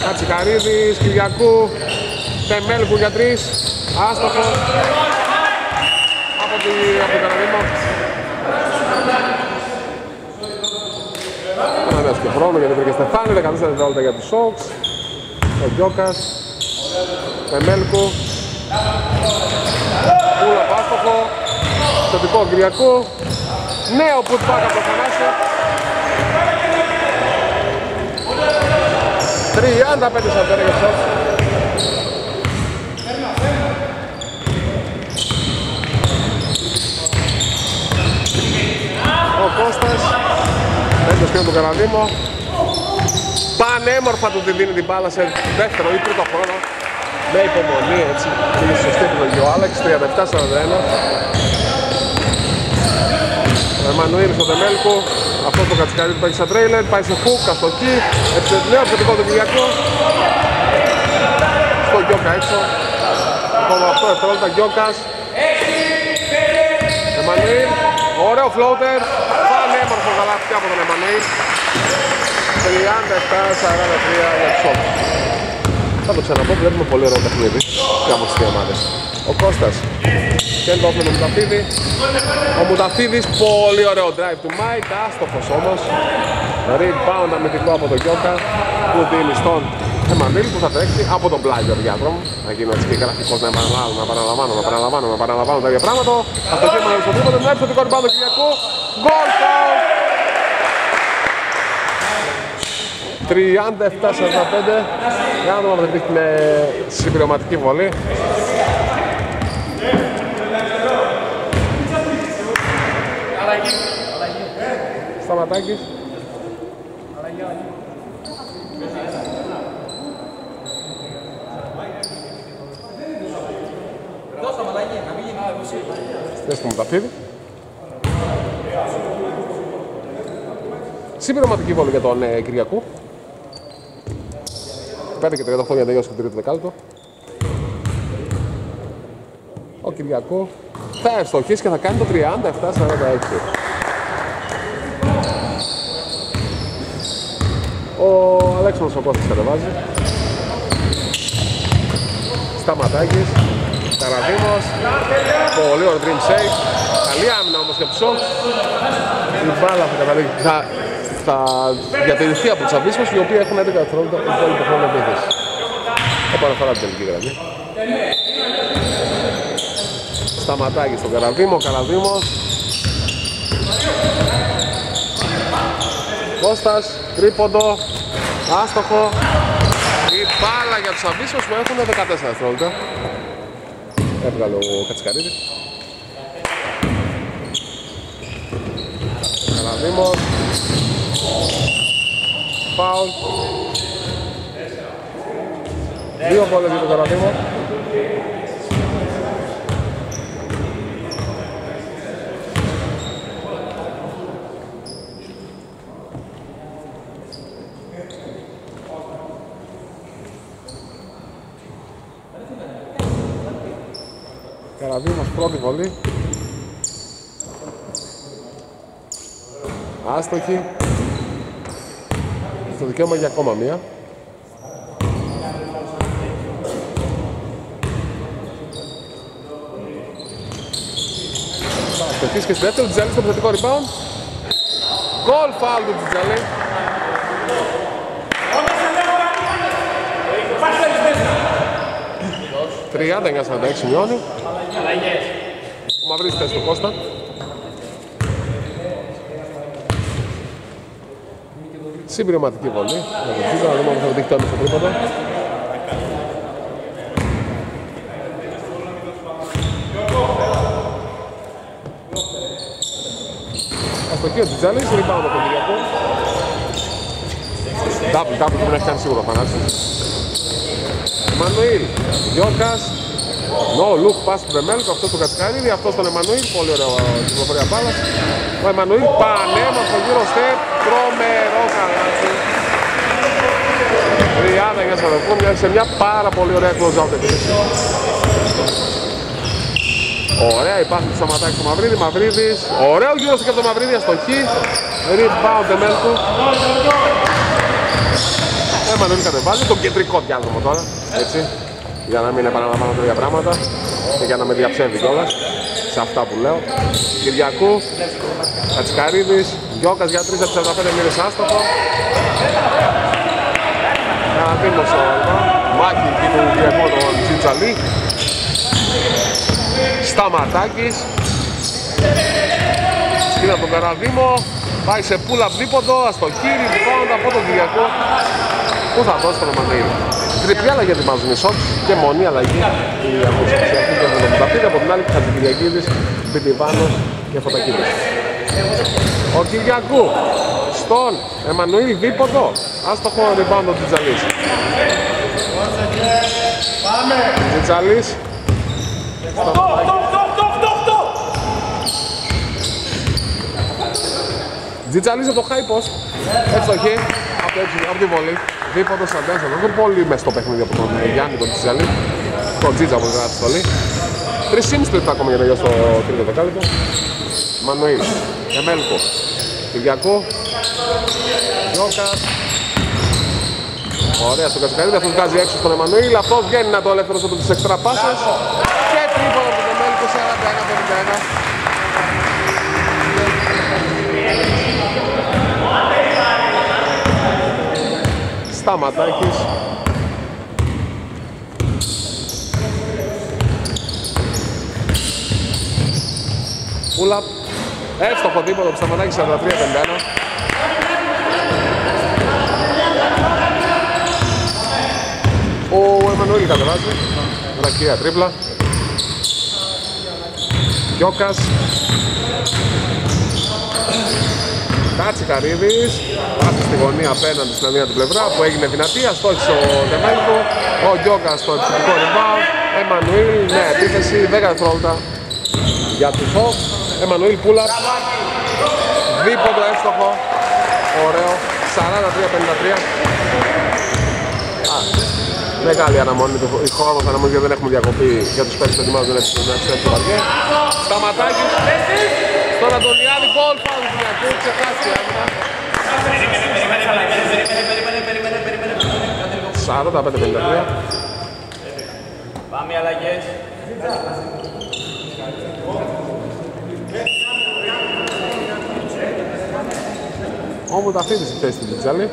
Κατσικαρίδης, Κυριακού, Τεμέλκου για τρεις, άστοχο από τον Καραδίμο. Ένα νέος και χρόνο γιατί βρήκε Στεφάνη, δεκατέσσερα δευτερόλεπτα για τους Σόξ. Ο Γιώκας, Τεμέλκου, Πούλα από άστοχο, θετικό Κυριακού, νέο putback από τον Θανάσιο. τριάντα πέντε σαράντα για τους Σόξ. Ο Κώστας, έντος και τον Καραδίμο. Πανέμορφα του τη δίνει την μπάλα σε δεύτερο ή τρίτο χρόνο. Με υπομονή έτσι, πήγε στη σωστή επιλογή ο Άλεξ, τριάντα επτά σαράντα ένα. Ο Εμμανουήλ στον Τεμέλκο, αυτός το Κατσικαρίδη που έχει σαν τρέιλερ, πάει σε χουκ, αστοχή, έτσι νέο επιθετικό του Κυριακού. Στο Γιώκα έξω, ακόμα οκτώ δευτερόλεπτα, Γιώκας. Εμμανουήλ, ωραίο φλόουτερ, πανέμορφο γαλάφι από τον Εμμανουήλ. τριάντα επτά σαράντα τρία για τους Σόξ. Θα το ξαναπώ, βλέπουμε πολύ ωραίο παιχνίδι και από τις δύο ομάδες. Ο Κώστας και το όπλο με Μουταφίδη. Ο Μουταφίδης, πολύ ωραίο drive του Μάικ, άστοχος όμως. Rebound αμυντικό από τον Γιώκα που δίνει στον Εμμανουήλ που θα τρέξει από τον πλάγιο διάδρομο. Να γίνω έτσι και γραφικός, να επαναλαμβάνω, να επαναλαμβάνω, να επαναλαμβάνω, να επαναλαμβάνω τα ίδια πράγματα. Αυτό και Εμμανουήλ στο τρίποντο, ένα επιθετικό rebound του Κυριακού. Γκολ foul! τριάντα επτά σαράντα πέντε. Για να δούμε αν δεν με συμπληρωματική βολή. Σταματάκης. Στες του Μουταφίδη. Συμπληρωματική βολή για τον ε, Κυριακού. πέντε και τριάντα οκτώ για να τελειώσει το τρίτο δεκάλεπτο. Ο Κυριακού θα ευστοχίσει και θα κάνει το τριάντα επτά σαράντα έξι. Ο Αλέξανδρος ο Κώστας κατεβάζει. Σταματάκης. Καραδίμος. Πολύ ωραίο dream shake. Καλή άμυνα όμως για τους Σόξ. Η μπάλα θα καταλήγει. Θα, θα διατηρηθεί από τους Αβίσμους οι οποίοι έχουν έντεκα δευτερόλεπτα υπόλοιπο χρόνο επίθεση. Επαναφορά την τελική γραμμή. Σταματάκης στον Καραδίμο. Καραδίμος. Κώστας, τρίποντο, άστοχο. Η μπάλα για τους Αβίσμους που έχουν δεκατέσσερα δευτερόλεπτα. Έβγαλε ο Κατσικαρίδης. Καραδίμος. Φάουλ. Δύο βόλες για τον Καραδίμο. Καραδίμος πρώτη βολή. Άστοχη. Στο δικαίωμα για ακόμα μία. Αστοχής και στη δεύτερη, Τζιτζαλή στο επιθετικό rebound. Goal foul του Τζιτζαλή. τριάντα εννιά σαράντα έξι μειώνει. Ο Μαυρής θέση του Κώστα. Συμπληρωματική βολή. Να το δείτε, να δούμε αν θα δείχνει το έμεσο τρίποντο. Αστοχή ο Τζιτζάλης, rebound από τον Κυριακό. Double, double που δεν έχει κάνει σίγουρα ο Θανάσης. Εμμανουήλ, Γιώκας. No look pass του Δεμέλκο, αυτό του Κατσικαρίδη, αυτό στον Εμμανουήλ, πολύ ωραία κυκλοφορία μπάλας. Ο Εμμανουήλ πανέμορφο γύρω στεπ, τρομερό καλάθι. τριάντα εννιά σαράντα σε μια πάρα πολύ ωραία close-out επίθεση. Ωραία η πάση του Σταματάκη στο Μαυρίδη, Μαυρίδης, ωραίο γύρω και από το Μαυρίδη, αστοχή. Rebound Δεμέλκο. Εμμανουήλ κατεβάζει τον κεντρικό διάδρομο τώρα, έτσι, για να μην επαναλαμβάνω τέτοια πράγματα και για να με διαψεύδει κιόλας σε αυτά που λέω. Κυριακού, Κατσικαρίδης, Γιώκας για τρεις από σαράντα πέντε μοίρες άστοχο. Καναδίμος ο Μάκη και του Κυριακού τον Τζιτζαλή. Σταματάκης. Σκύνα τον Καραδίμο. Πάει σε πουλα δίποντο, αστοχή, rebound από τον Κυριακό. Πού θα δώσει τον Εμμανουήλ. Τριπλή αλλαγή ετοιμάζουν οι Sox και μονή αλλαγή η αποσυξιακή και εβδομήντα πέντε. Από την άλλη Χατζικυριακίδης, Μπιτιβάνος και Φωτακίδης. Ο Κυριακού στον Εμμανουήλ δίποντο. Άστοχο rebound ο Τζιτζαλής. Τζιτζαλής. Τζιτζαλής από το high post. Εύστοχη από, από τη βολή. Δίποντο σαν τέσσερα. Δεν πολύ μες στο παιχνίδι από τον Γιάννη τον Τζιτζαλή. Τον Τζίτζα από την γράφη στολή. Τρεις και μισό λεπτά ακόμα για να γιώσει το τρίτο δεκάλεπτο. Μανουήλ. Εμέλκο. Κυριακό. Γιώκας. Ωραία στον Κατσικαρίδη. Αυτός βγάζει έξω στον Εμμανουήλ. Αυτός βγαίνει να το ελεύθερος από τις εξτρά πάσες. Και τρίποδο από τον Εμέλκο σαράντα ένα πενήντα ένα. Σταματάκης. Πουλαπ. Εύστοχο δίποτο του Σταματάκης σαράντα τρία πενήντα ένα. Ο Εμμανουήλ κατεβάζει. Ρακία τρίπλα. Γιώκας. Κατσικαρίδης. Πάσε στη γωνία απέναντι στην αδύνατη πλευρά που έγινε δυνατή. Αστόχησε ο Τεμέλκο. Ο Γιώκας στο επιθετικό rebound. Εμμανουήλ, ναι, επίθεση, δέκα δευτερόλεπτα για τους Hawks. Εμμανουήλ πουλαπ. Δίποντο εύστοχο. Ωραίο. σαράντα τρία πενήντα τρία. Μεγάλη αναμονή, η χρόνος αναμονή γιατί δεν έχουμε διακοπή για τους παίκτες που ετοιμάζουν να επιστρέψουν στο παρκέ. Σταματάκης. Στον Αντωνιάδη, goal foul του Κυριακού, ξεχάσει άμυνα. σαράντα πέντε πενήντα τρία.
Πάμε αλλαγές.
Ο Μουταφίδης στη θέση του Τζιτζαλή.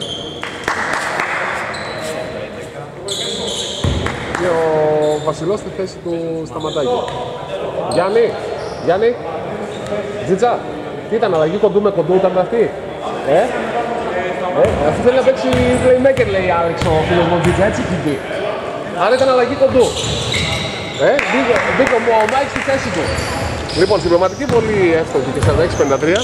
Και ο Βασιλός στη θέση του Σταματάκη. Γιάννη, Γιάννη, Τζιτζα, τι ήταν, αλλαγή κοντού με κοντού ήταν αυτή, ε? ε αυτό θέλει να παίξει playmaker λέει Άλεξ ο φίλος μου Τζιτζα, έτσι έχει πει. Άρα ήταν αλλαγή κοντού. Ε, μπήκε ο Μάικ στη θέση του. Λοιπόν, συμπληρωματική πολύ εύστοχη και σαράντα έξι πενήντα τρία.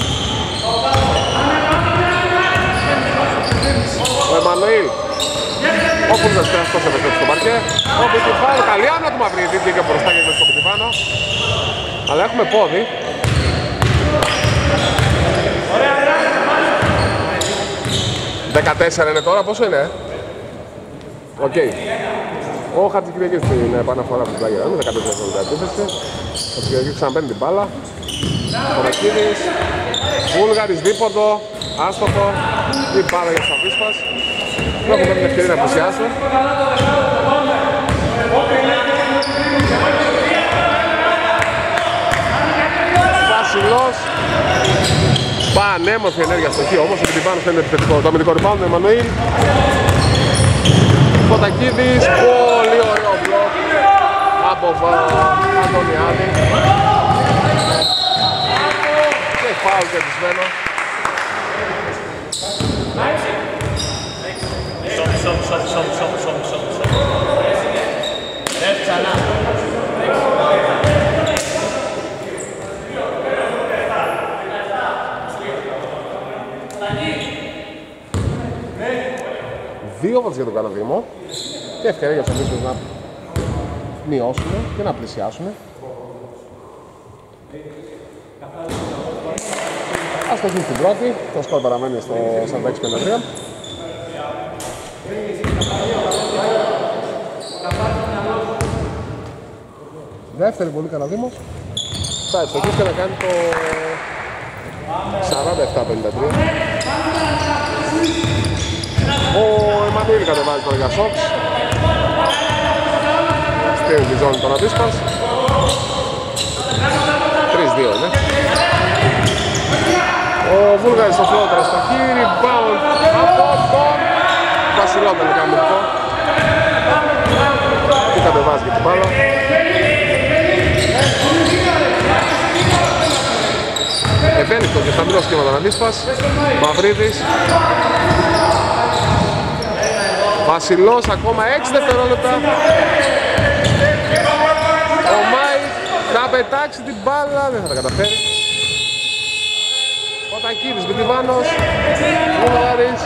Ο Εμμανουήλ. Όπως δεν σκέφτεται τόσο επιστρέψει στο παρκέ. Ο Μπιτιφάνο, καλή άμυνα του Μαυρίδη, βγήκε μπροστά και μέσα στο Μπιτιφάνο. Αλλά έχουμε πόδι. δεκατέσσερα είναι τώρα, πόσο είναι, ε? Οκ. Okay. Ο Χατζικυριακής στην επαναφορά από την πλάγια είναι δεκατέσσερα δευτερόλεπτα επίθεση. Ο Χατζικυριακής ξαναπαίρνει την μπάλα. Ο Ρακίδης. Βούλγαρης δίποντο. Άστοχο. Η μπάλα για τους Αβίσπας. Δεν έχουμε την ευκαιρία να πλησιάσουν. Βασιλός. Πανέμορφη ενέργεια στοχή όμως, επειδή πάνω φαίνεται επιθετικό. Το αμυντικό rebound του Εμμανουήλ. Φωτακίδης, πολύ ωραίο μπλοκ από Αντωνιάδη. Και φάουλ κερδισμένο.
Σώπη, σώπη, σώπη, σώπη, σώπη, σώπη, σώπη, σώπη. Ρεφ ξανά.
Δύο βόλτες για τον Καναδίμο και ευκαιρία για τους Αμβίσκους να μειώσουν και να πλησιάσουν. Αστοχή στην πρώτη, το σκορ παραμένει στο σαράντα έξι πενήντα τρία. Δεύτερη πολύ Καναδίμος. Θα ευστοχίσει και να κάνει το σαράντα επτά πενήντα τρία. Ο Εμμανουήλ κατεβάζει τώρα για Σόξ. Στέλνει τη ζώνη των Αβίσπας. τρία δύο είναι. Ο Βούλγαρης στο φλότερο στο χ, rebound από τον Βασιλό τελικά μου αυτό. Τι κατεβάζει και την μπάλα. Ευέλικτο και χαμηλό σχήμα των Αβίσπας. Μαυρίδης. Βασιλός ακόμα έξι δευτερόλεπτα. Ο Μάη θα πετάξει την μπάλα, δεν θα τα καταφέρει. Ο Τακίδης, Βιτιβάνος, Βούλγαρης.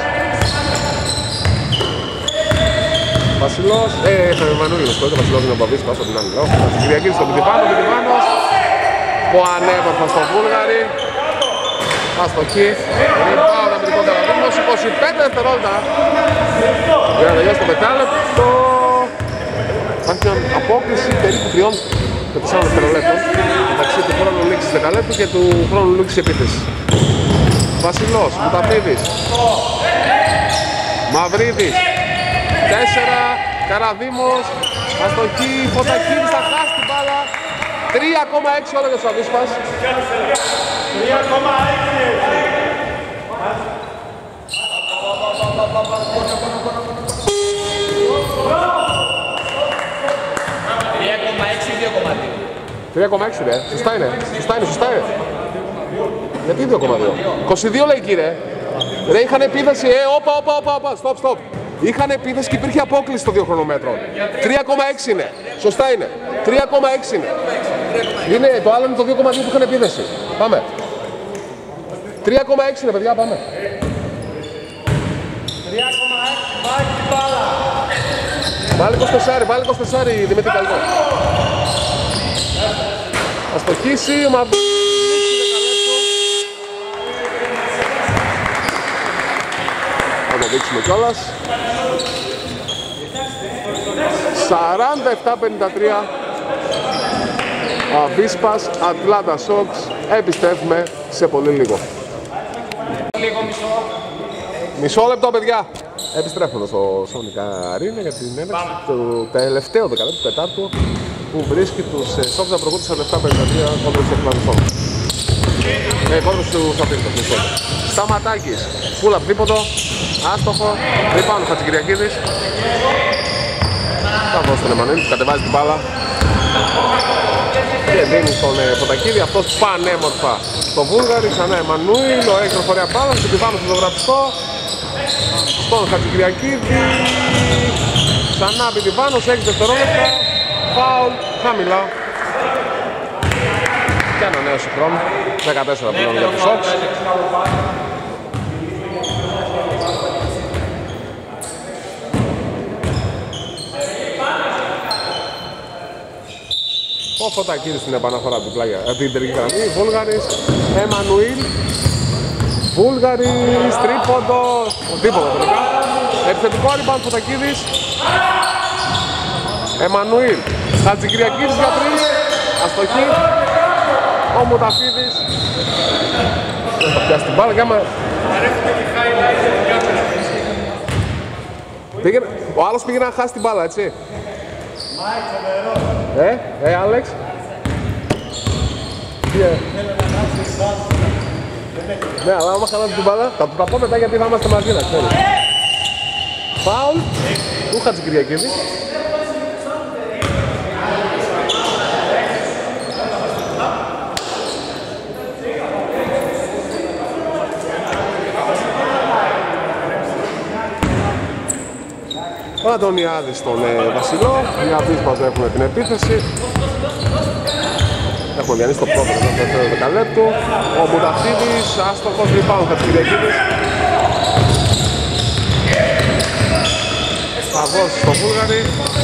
Βασιλός, ε, ο Εμμανουήλ, ο Βασιλός είναι ο Παβίσπας, από την άλλη λόγω. Κυριακίδης στον Βιτιβάνο, Βιτιβάνος. Ο ανέβαρφα στον Βούλγαρη. Αστοχή. Είναι πάω να μην καταδείγνωση, είκοσι πέντε δευτερόλεπτα. Για να τελειώσει το πεντάλεπτο. Υπάρχει μια απόκληση περίπου τριών και τεσσάρων δευτερολέπτων μεταξύ του χρόνου λήξης δεκαλέπτου και του χρόνου λήξης επίθεσης. Βασιλός, Μουταφίδης, Μαυρίδης, τέσσερα, Καραδίμος, αστοχή, Φωτακίδης θα χάσει την μπάλα. τρία κόμμα έξι όλα για τους Αβίσπας.
τρία κόμμα έξι.
τρία κόμμα έξι ρε, σωστά είναι, σωστά είναι, σωστά είναι. Γιατί δύο κόμμα δύο. είκοσι δύο λέει κύριε. Ρε είχαν επίθεση, ε, όπα, όπα, όπα, όπα, stop, stop. Είχαν επίθεση και υπήρχε απόκληση στο δύο χρονομέτρο. τρία κόμμα έξι είναι, σωστά είναι. τρία κόμμα έξι είναι. Είναι, το άλλο είναι το δύο κόμμα δύο που είχαν επίθεση. Πάμε. τρία κόμμα έξι είναι παιδιά, πάμε.
τρία κόμμα έξι, πάει την μπάλα.
Βάλε είκοσι τέσσερα, βάλε είκοσι τέσσερα Δημήτρη Καλικό. Θα στοχίσει, μα... Θα το δείξουμε κιόλας. σαράντα επτά πενήντα τρία. Αβίσπας, Ατλάντα Σόξ. Επιστρέφουμε σε πολύ λίγο.
Λίγο μισό.
Μισό λεπτό παιδιά. Επιστρέφουμε στο Sonic Arena για την έναρξη του τελευταίου δεκαλέπτου του τετάρτου που βρίσκει τους Σόξ να προχωρούν σαράντα επτά πενήντα τρία κόντρα τους Ατλάντα Σόξ. Ε, κόντρα τους Αβίσπας. Σταματάκης, φούλα από δίποτο, άστοχο, ρηπάνω Χατζικυριακίδης. Θα δώσει τον Εμμανουήλ, κατεβάζει την μπάλα και δίνει στον Φωτακίδη, αυτός πανέμορφα στο Βούλγαρη, ξανά Εμμανουήλ, ο έξω φορέα μπάλα, στην πάνω στο ζωγραφιστό, στον Χατζικυριακίδη, ξανά Πιτιβάνος, έξι δευτερόλεπτα, φάουλ, χαμηλά και ανανέωση χρόνου, δεκατέσσερα πλέον για τους Σόξ. Ο Φωτακίδης στην επαναφορά από την πλάγια, την τερική γραμμή, Βούλγαρης, Εμμανουήλ, Βούλγαρης, τρίποντο, τίποτα τελικά. Επιθετικό rebound Φωτακίδης, Εμμανουήλ, Χατζικυριακίδης για τρεις, αστοχή, ο Μουταφίδης, δεν θα πιάσει την μπάλα και άμα... Ο άλλος πήγε να χάσει την μπάλα, έτσι. Ε, ε, Άλεξ. Τι, ε. Ναι, αλλά άμα χαλάτε την μπάλα, θα του τα πω μετά γιατί θα είμαστε μαζί, να ξέρεις. Φάουλ του Χατζικυριακίδη. Ο Αντωνιάδης στον ε, Βασιλό, οι Αβίσπας έχουν την επίθεση. Έχουμε διανύσει το πρώτο και το δεύτερο δεκαλέπτου. Ο Μουταφίδης, άστοχος, rebound Χατζικυριακίδης. Θα δώσει στο Βούλγαρη.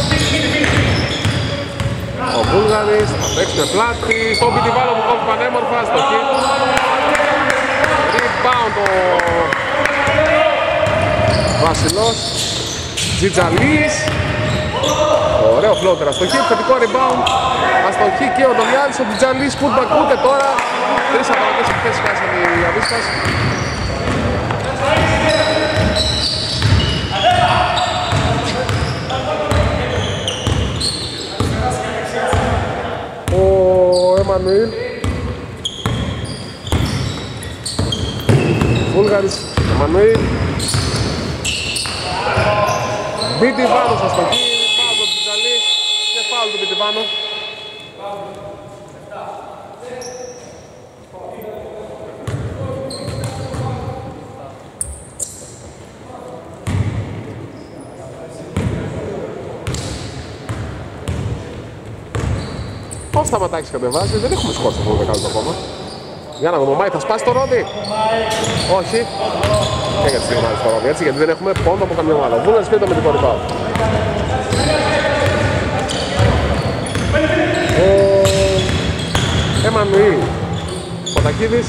Ο Βούλγαρης θα παίξει με πλάτη. Στον Πιτιβάλο που κόβει πανέμορφα, αστοχή. Rebound ο Βασιλός. Τζιτζαλής. Ωραίο φλότερ, αστοχή, επιθετικό rebound. Αστοχή και ο Ντομιάδης, ο Τζιτζαλής, putback ούτε τώρα. Τρεις απαραγές επιθέσεις χάσαν οι Αβίσπας. Εμμανουήλ. Βούλγαρης, Εμμανουήλ. Μπιτιβάνος αστοχή, φάουλ του Τζαλής και φάουλ του Μπιτιβάνου. Ο Σταματάκης κατεβάζει, δεν έχουμε σκόρ στο αυτό το δεκάλεπτο ακόμα. Για να δούμε, ο Μάη θα σπάσει το ρόδι. Όχι. Και για τη στιγμή στο ρόδι, έτσι, γιατί δεν έχουμε πόντο από καμία ομάδα. Βούλγαρης πήρε το με την κορυφά. Ο Εμμανουήλ Φωτακίδης.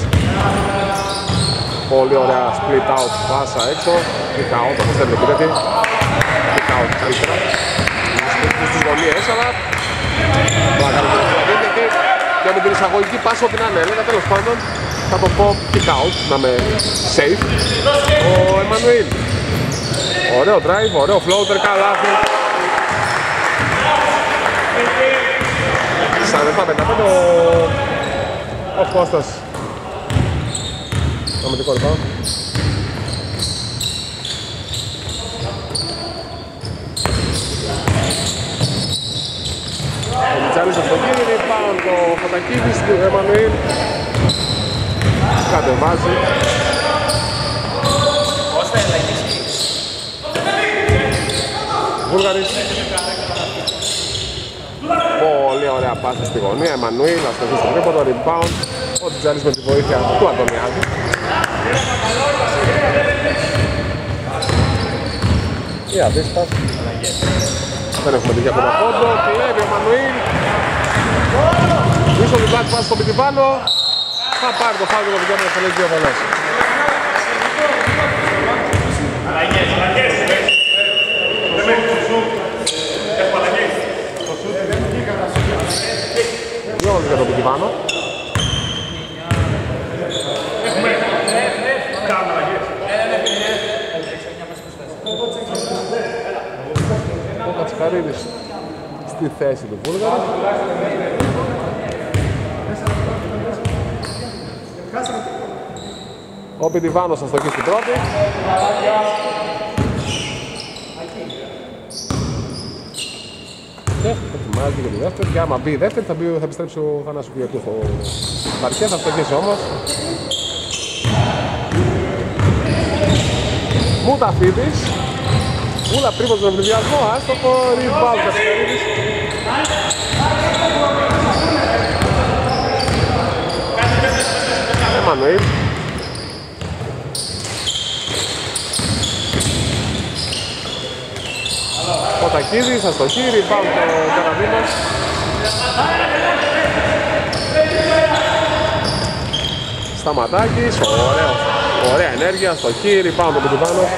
Πολύ ωραία split out, πάσα έξω. Pick out, όπως θέλει το πήρε. Pick out καλύτερα. Στις γωνίες, αλλά και με την εισαγωγική πάσα ό,τι να είναι, έλεγα τέλος πάντων θα το πω pick out, να είμαι safe. Ο Εμμανουήλ. Ωραίο drive, ωραίο floater, καλάθι. σαράντα επτά πενήντα πέντε ο Κώστας. Πάμε την κορυφά. Ο Μιτσάλης στο κύριο, rebound το Φωτακίδης, ο Εμμανουήλ κατεβάζει. Βούλγαρης. Πολύ ωραία πάσα στη γωνία, Εμμανουήλ, αστοχή στο τρίποντο, rebound. Ο Μιτσάλης με τη βοήθεια του Αντωνιάδη. Η Αβίσπας. Δεν έχουμε τύχει ακόμα πόντο, κλέβει ο Εμμανουήλ. Πίσω την πλάτη πάση στον Πιτιβάνο. Θα πάρει το φάουλ του δικαίωμα να τελέσει δύο βολές. Δύο βολές για τον Πιτιβάνο. Ο Κατσικαρίδης στη θέση του Βούλγαρη. Ο Πιτιβάνος θα στοχίσει στην πρώτη. Και ετοιμάζει για τη δεύτερη. Και άμα μπει η δεύτερη θα, μπει, θα επιστρέψει ο Θανάσου Κυριακού στο παρκέ. Θα στοχίσει όμως. Μουταφίδης. Ούλα τρίποντο στον ευνηδιασμό, άστοχο, rebound Κατσικαρίδης. Εμμανουήλ. Φωτακίδης, αστοχή, rebound το Καραδίνος. Σταματάκης, ωραίο, ωραία ενέργεια, αστοχή, rebound το Πιτιβάνος.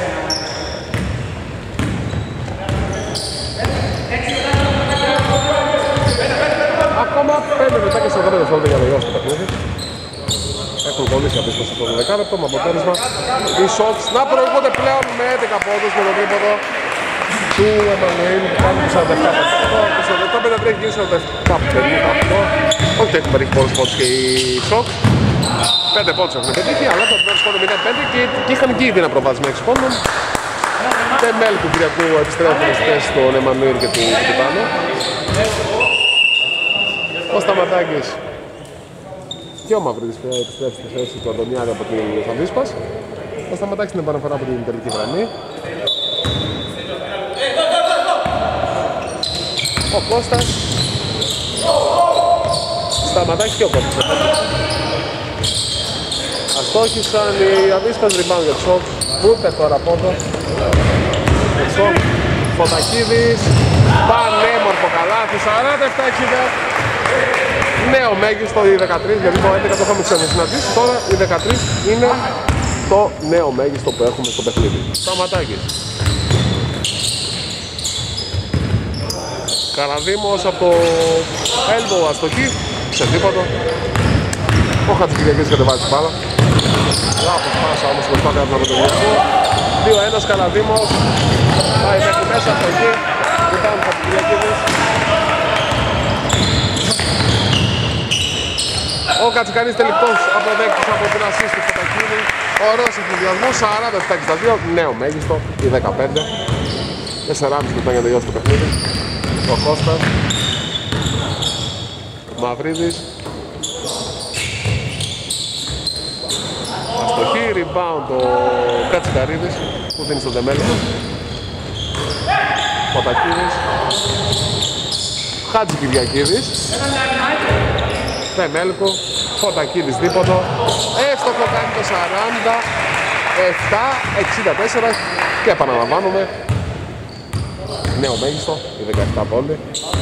Ακόμα πέντε λεπτά και σαράντα δευτερόλεπτα για να τελειώσει το παιχνίδι. Έχουν κολλήσει απίστωση στο δεκάλεπτο με αποτέλεσμα οι Sox να προηγούνται πλέον με έντεκα πόντους με το τρίποντο του Εμμανουήλ που κάνει το σαράντα επτά πενήντα τρία και σαράντα επτά πενήντα οκτώ. Όχι ότι έχουν πετύχει πολλούς πόντους και οι Sox. πέντε πόντους έχουν πετύχει, αλλά το πρώτο σκόρ μηδέν πέντε και είχαν και ήδη ένα προβάδισμα έξι πόντων. Και μέλη του Κυριακού επιστρέφουν στις θέσεις των Εμμανουήλ και του Πιτιβάνου. Ο Σταματάκης και ο Μαυρίδης επιστρέφει στη θέση του Αντωνιάδη από την Αβίσπας. Ο Σταματάκης την επαναφορά από την τελική γραμμή. Ο Κώστας. Σταματάκης και ο Κώστας. Αστόχησαν οι Αβίσπας, rebound για τους Sox. Ούτε τώρα πόντο. Φωτακίδης. Πανέμορφο καλάθι, σαράντα επτά εξήντα. Νέο μέγιστο η δεκατρία, γιατί το έντεκα το είχαμε συναντήσει. Τώρα η δεκατρία είναι το νέο μέγιστο που έχουμε στο παιχνίδι. Σταματάκης. Καραδίμος από το elbow αστοχή, σε τίποτο. Ο Χατζικυριακής κατεβάζει την μπάλα. Λάθος πάσα όμως προσπάθεια από τον Κυριακό. δύο ένα Καραδίμος. Πάει μέχρι μέσα αστοχή. Κοιτάμε ο Χατζικυριακής. Κατσικαρής τελειπτός αποδέκτης από την ασίστ του Φωτακίδη. Ωραίος εφηδιασμός, σαράντα επτά εξήντα δύο, νέο μέγιστο, η δεκαπέντε. τέσσερα και μισή λεπτά για να τελειώσει το παιχνίδι. Ο Κώστας. Μαυρίδης. Αστοχή, rebound ο Κατσικαρίδης που δίνει στον Τεμέλικο. Φωτακίδης. Χάτζη Κυριακίδης. Τεμέλικο. Φωτακίδης δίποτο. Εύστοχο κάνει το σαράντα επτά εξήντα τέσσερα και επαναλαμβάνουμε. Νέο μέγιστο, η δεκαεπτά πόντι.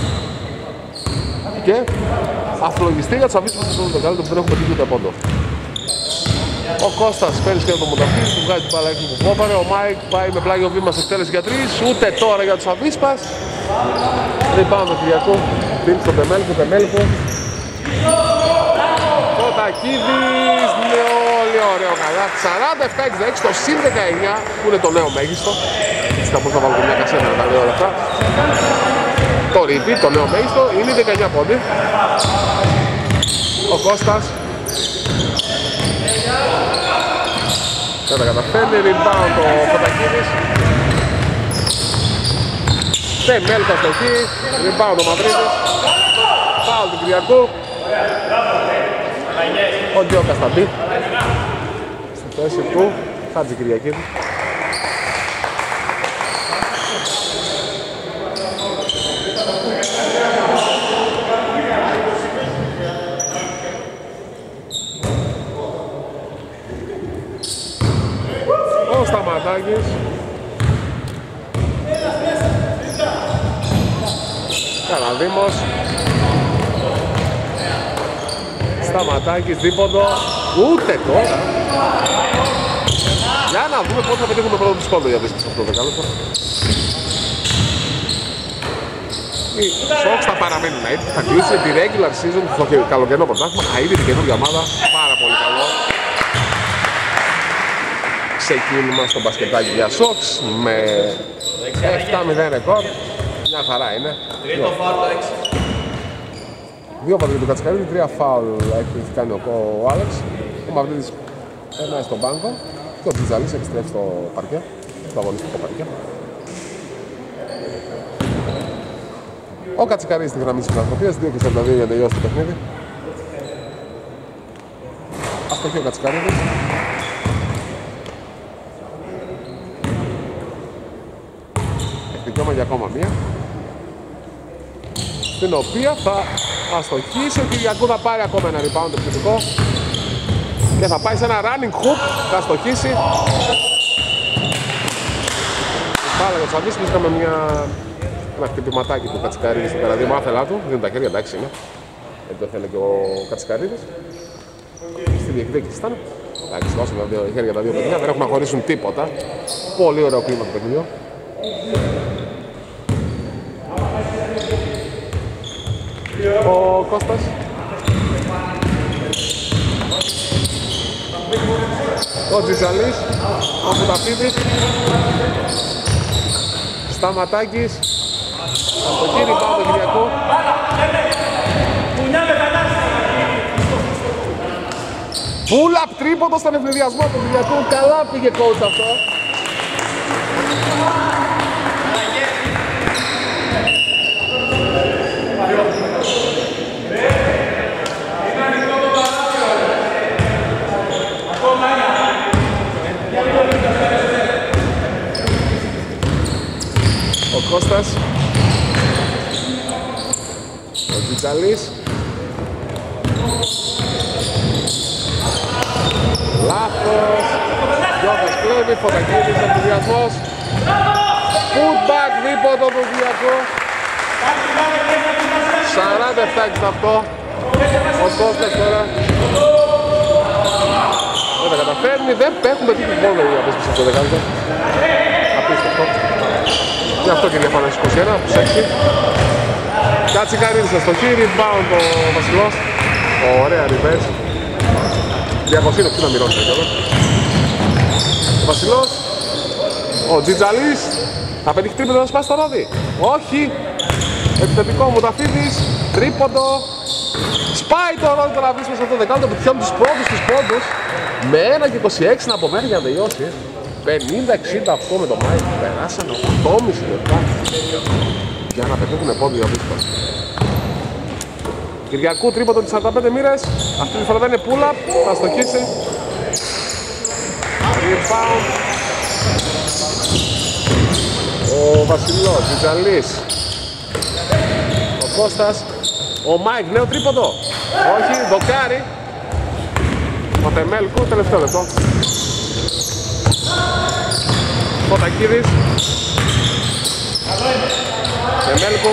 Και αφλογιστή για τους αφήσεις που στον δεκάλεπτο που δεν έχουν πετύχει ούτε πόντο. Ο Κώστας παίρνει σχεδόν το μονταφής, του βγάζει την μπάλα έξω που φόβαρε. Ο Μάικ πάει με πλάγιο βήμα σε εκτέλεση για τρεις, ούτε τώρα για τους Αβίσπας. Rebound του Κυριακού, δίνει στον Τεμέλικο, Τεμέλικο. Φωτακίδης, πολύ ωραίο καλά. σαράντα επτά εξήντα έξι, το συν δεκαεννιά που είναι το νέο μέγιστο. Έτσι θα μπορούσα να βάλω και μια κασέτα με τα δύο λεπτά. Το repeat, το νέο μέγιστο, είναι δεκαεννιά πόντι. Ο Κώστας. Δεν τα καταφέρνει, rebound ο Φωτακίδης. Τεμέλικο στο εκεί, rebound ο Μαυρίδης. Φάουλ του Κυριακού. Ο Τζόκας θα μπει στη θέση του Χάτζη Κυριακίδη. Ο Σταματάκης. Καραδήμος. Σταματάκης δίποντο. Ούτε τώρα. Για να δούμε πώς θα πετύχουν το πρώτο του σκόντο για δύσκολο σε αυτό το δεκάλεπτο. Οι Sox θα παραμένουν έτσι. Θα κλείσει τη regular season στο καλοκαιρινό πρωτάθλημα. Θα είναι την καινούργια ομάδα. Πάρα πολύ καλό ξεκίνημα στο μπασκετάκι για Sox με επτά μηδέν ρεκόρ. Μια χαρά είναι.
Τρίτο φάουλ, έξι.
Δύο πατρίδες του Κατσικαρίδη, τρία φάουλ έχει κάνει ο, ο Άλεξ. Ο Μαυρίδης περνάει στον πάγκο και ο Τζιζαλής επιστρέφει στο παρκέ, στο αγωνιστικό παρκέ. Ο Κατσικαρίδης στη γραμμή της φιλανθρωπίας, δύο και σαράντα δύο για να τελειώσει το παιχνίδι. Αστοχή ο Κατσικαρίδης. Έχει δικαίωμα για ακόμα μία, στην οποία θα αστοχίσει. Ο Κυριακού θα πάρει ακόμα ένα rebound επιθετικό και θα πάει σε ένα running hoop, θα αστοχίσει. Πάλα για τους Αβίσπας, είχαμε μια... ένα χτυπηματάκι του Κατσικαρίδη στο περαδείο, μάθελά του, δίνουν τα χέρια, εντάξει είναι. Δεν το ήθελε και ο Κατσικαρίδης. Στη διεκδίκηση ήταν. Εντάξει, δώσουν τα χέρια τα δύο παιδιά, δεν έχουν να χωρίσουν τίποτα. Πολύ ωραίο κλίμα του παιχνιδιού. Ο Κώστας. Ο Τζιζαλής. Ο Φουταφίδης. Σταματάκης. Από το κύρι πάνω τον Κυριακό. Πούλαπ τρίποντο στον ευνηδιασμό του Κυριακού. Καλά πήγε coach αυτό. Ο Κώστας. Ο Τζιτζαλής. Λάθος. Γιώργος κλέβει, Φωτακίδης, ενθουσιασμός. Putback δίποτο του Κυριακού. σαράντα επτά εξήντα οκτώ. Ο Κώστας τώρα δεν τα καταφέρνει, δεν έχουμε τι μόνο οι απέσπιση από το δεκάλεπτο. Απίστευτο. Γι' αυτό και διαφάνεια στις είκοσι ένα, τους έξι. Κατσικαρίδης στο χείρι, rebound ο Βασιλός. Ωραία reverse. διακόσια εξήντα μοιρώνεται κιόλας. Ο Βασιλός. Ο Τζιτζαλής. Θα πετύχει τρίποντο να σπάσει το ρόδι. Όχι. Επιθετικό Μουταφίδης, τρίποντο. Σπάει το ρόλο τώρα βρίσκω σε αυτό το δεκάλεπτο που πιάνουν τους πρώτους τους πόντους. Με ένα και είκοσι έξι να απομένει για να τελειώσει. πενήντα εξήντα οκτώ με το Μάικ. Περάσανε οκτώ και μισό λεπτά για να πετύχουν πόντο για βρίσκος. Κυριακού τρίποντο τις σαράντα πέντε μοίρες. Αυτή τη φορά δεν είναι pull-up, θα στοχίσει. Rebound. Ο Βασιλός, Βιτζαλής. Ο Κώστας. Ο Μάικ, νέο τρίποντο. Όχι, δοκάρι. Ο Τεμέλκου, τελευταίο λεπτό. Φωτακίδης. Τεμέλκου.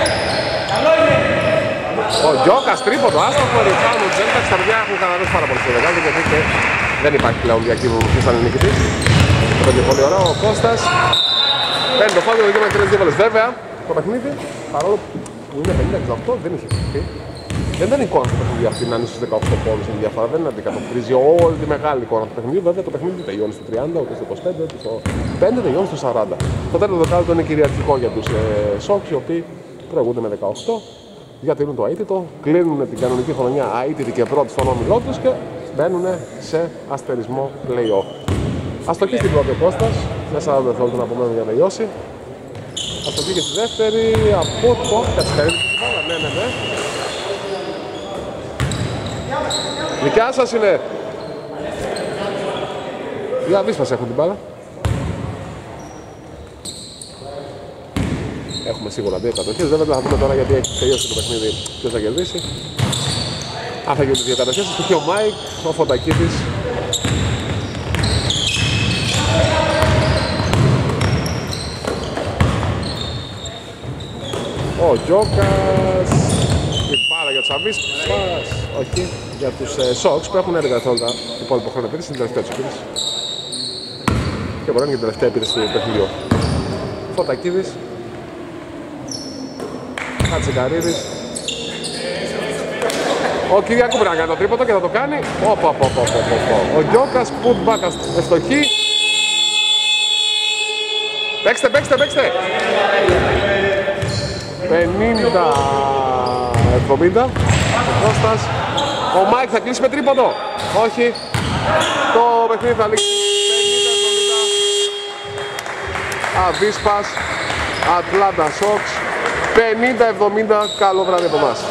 Ο Γιώκας τρίποντο, άστοχο rebound. Ο Τζέλταξ τα παιδιά έχουν καναλώσει πάρα πολύ στο δεκάλεπτο γιατί και δεν υπάρχει πλέον διακύβευμα ποιος θα είναι νικητής. Το παίρνει πολύ ωραίο ο Κώστας. Παίρνει το φάουλ και με τρεις δύσκολες. Βέβαια, το παιχνίδι, παρόλο που είναι πενήντα εξήντα οκτώ, δεν είχε χυθεί. Δεν ήταν εικόνα στο παιχνίδι αυτή να είναι στους δεκαοκτώ πόντους η διαφορά. Δεν αντικατοπτρίζει όλη τη μεγάλη εικόνα του παιχνιδιού. Βέβαια, το παιχνίδι τελειώνει στο τριάντα, ούτε στο είκοσι πέντε, ούτε στο πέντε, τελειώνει στο σαράντα. Το τέταρτο δεκάλεπτο είναι κυριαρχικό για τους ε, Sox, οι οποίοι προηγούνται με δεκαοκτώ. Διατηρούν το αίτητο, κλείνουν την κανονική χρονιά αίτητη και πρώτη στον όμιλό τους και μπαίνουν σε αστερισμό play-off. Αστοχή στην πρώτη ο Κώστας, μέσα σαράντα δευτερόλεπτα να απομένουν για να τελειώσει. Αστοχή και στη δεύτερη, από το κατσικαρίδι του μπάλα, ναι, ναι, ναι. Δικιά σας είναι. Οι Αβίσπας έχουν την μπάλα. Έχουμε σίγουρα δύο κατοχές, βέβαια θα δούμε τώρα γιατί έχει τελειώσει το παιχνίδι ποιος θα κερδίσει. Αν θα γίνουν δύο κατοχές, στοιχείο ο Μάικ, ο Φωτακίδης. Ο Γιώκας. Η πάρα για τους Αβίσπας. Όχι, για τους ε, Sox που έχουν έργα όλα τα υπόλοιπα χρόνια επίθεση, είναι την τελευταία τους επίθεση. Και μπορεί να είναι και την τελευταία επίθεση του παιχνιδιού. Φωτακίδης. Χατσικαρίδης. Ο Κυριακού πρέπει να κάνει το τρίποντο και θα το κάνει. Οπα, οπα, οπα, οπα. Ο Γιώκας, putback ευστοχή. Παίξτε, παίξτε, παίξτε. πενήντα εβδομήντα. Ο Κώστας. Ο Μάικ θα κλείσει με τρίποντο. Όχι. Το παιχνίδι θα λήξει πενήντα εβδομήντα. Αβίσπας. Ατλάντα Sox. πενήντα εβδομήντα. Καλό βράδυ από εμάς.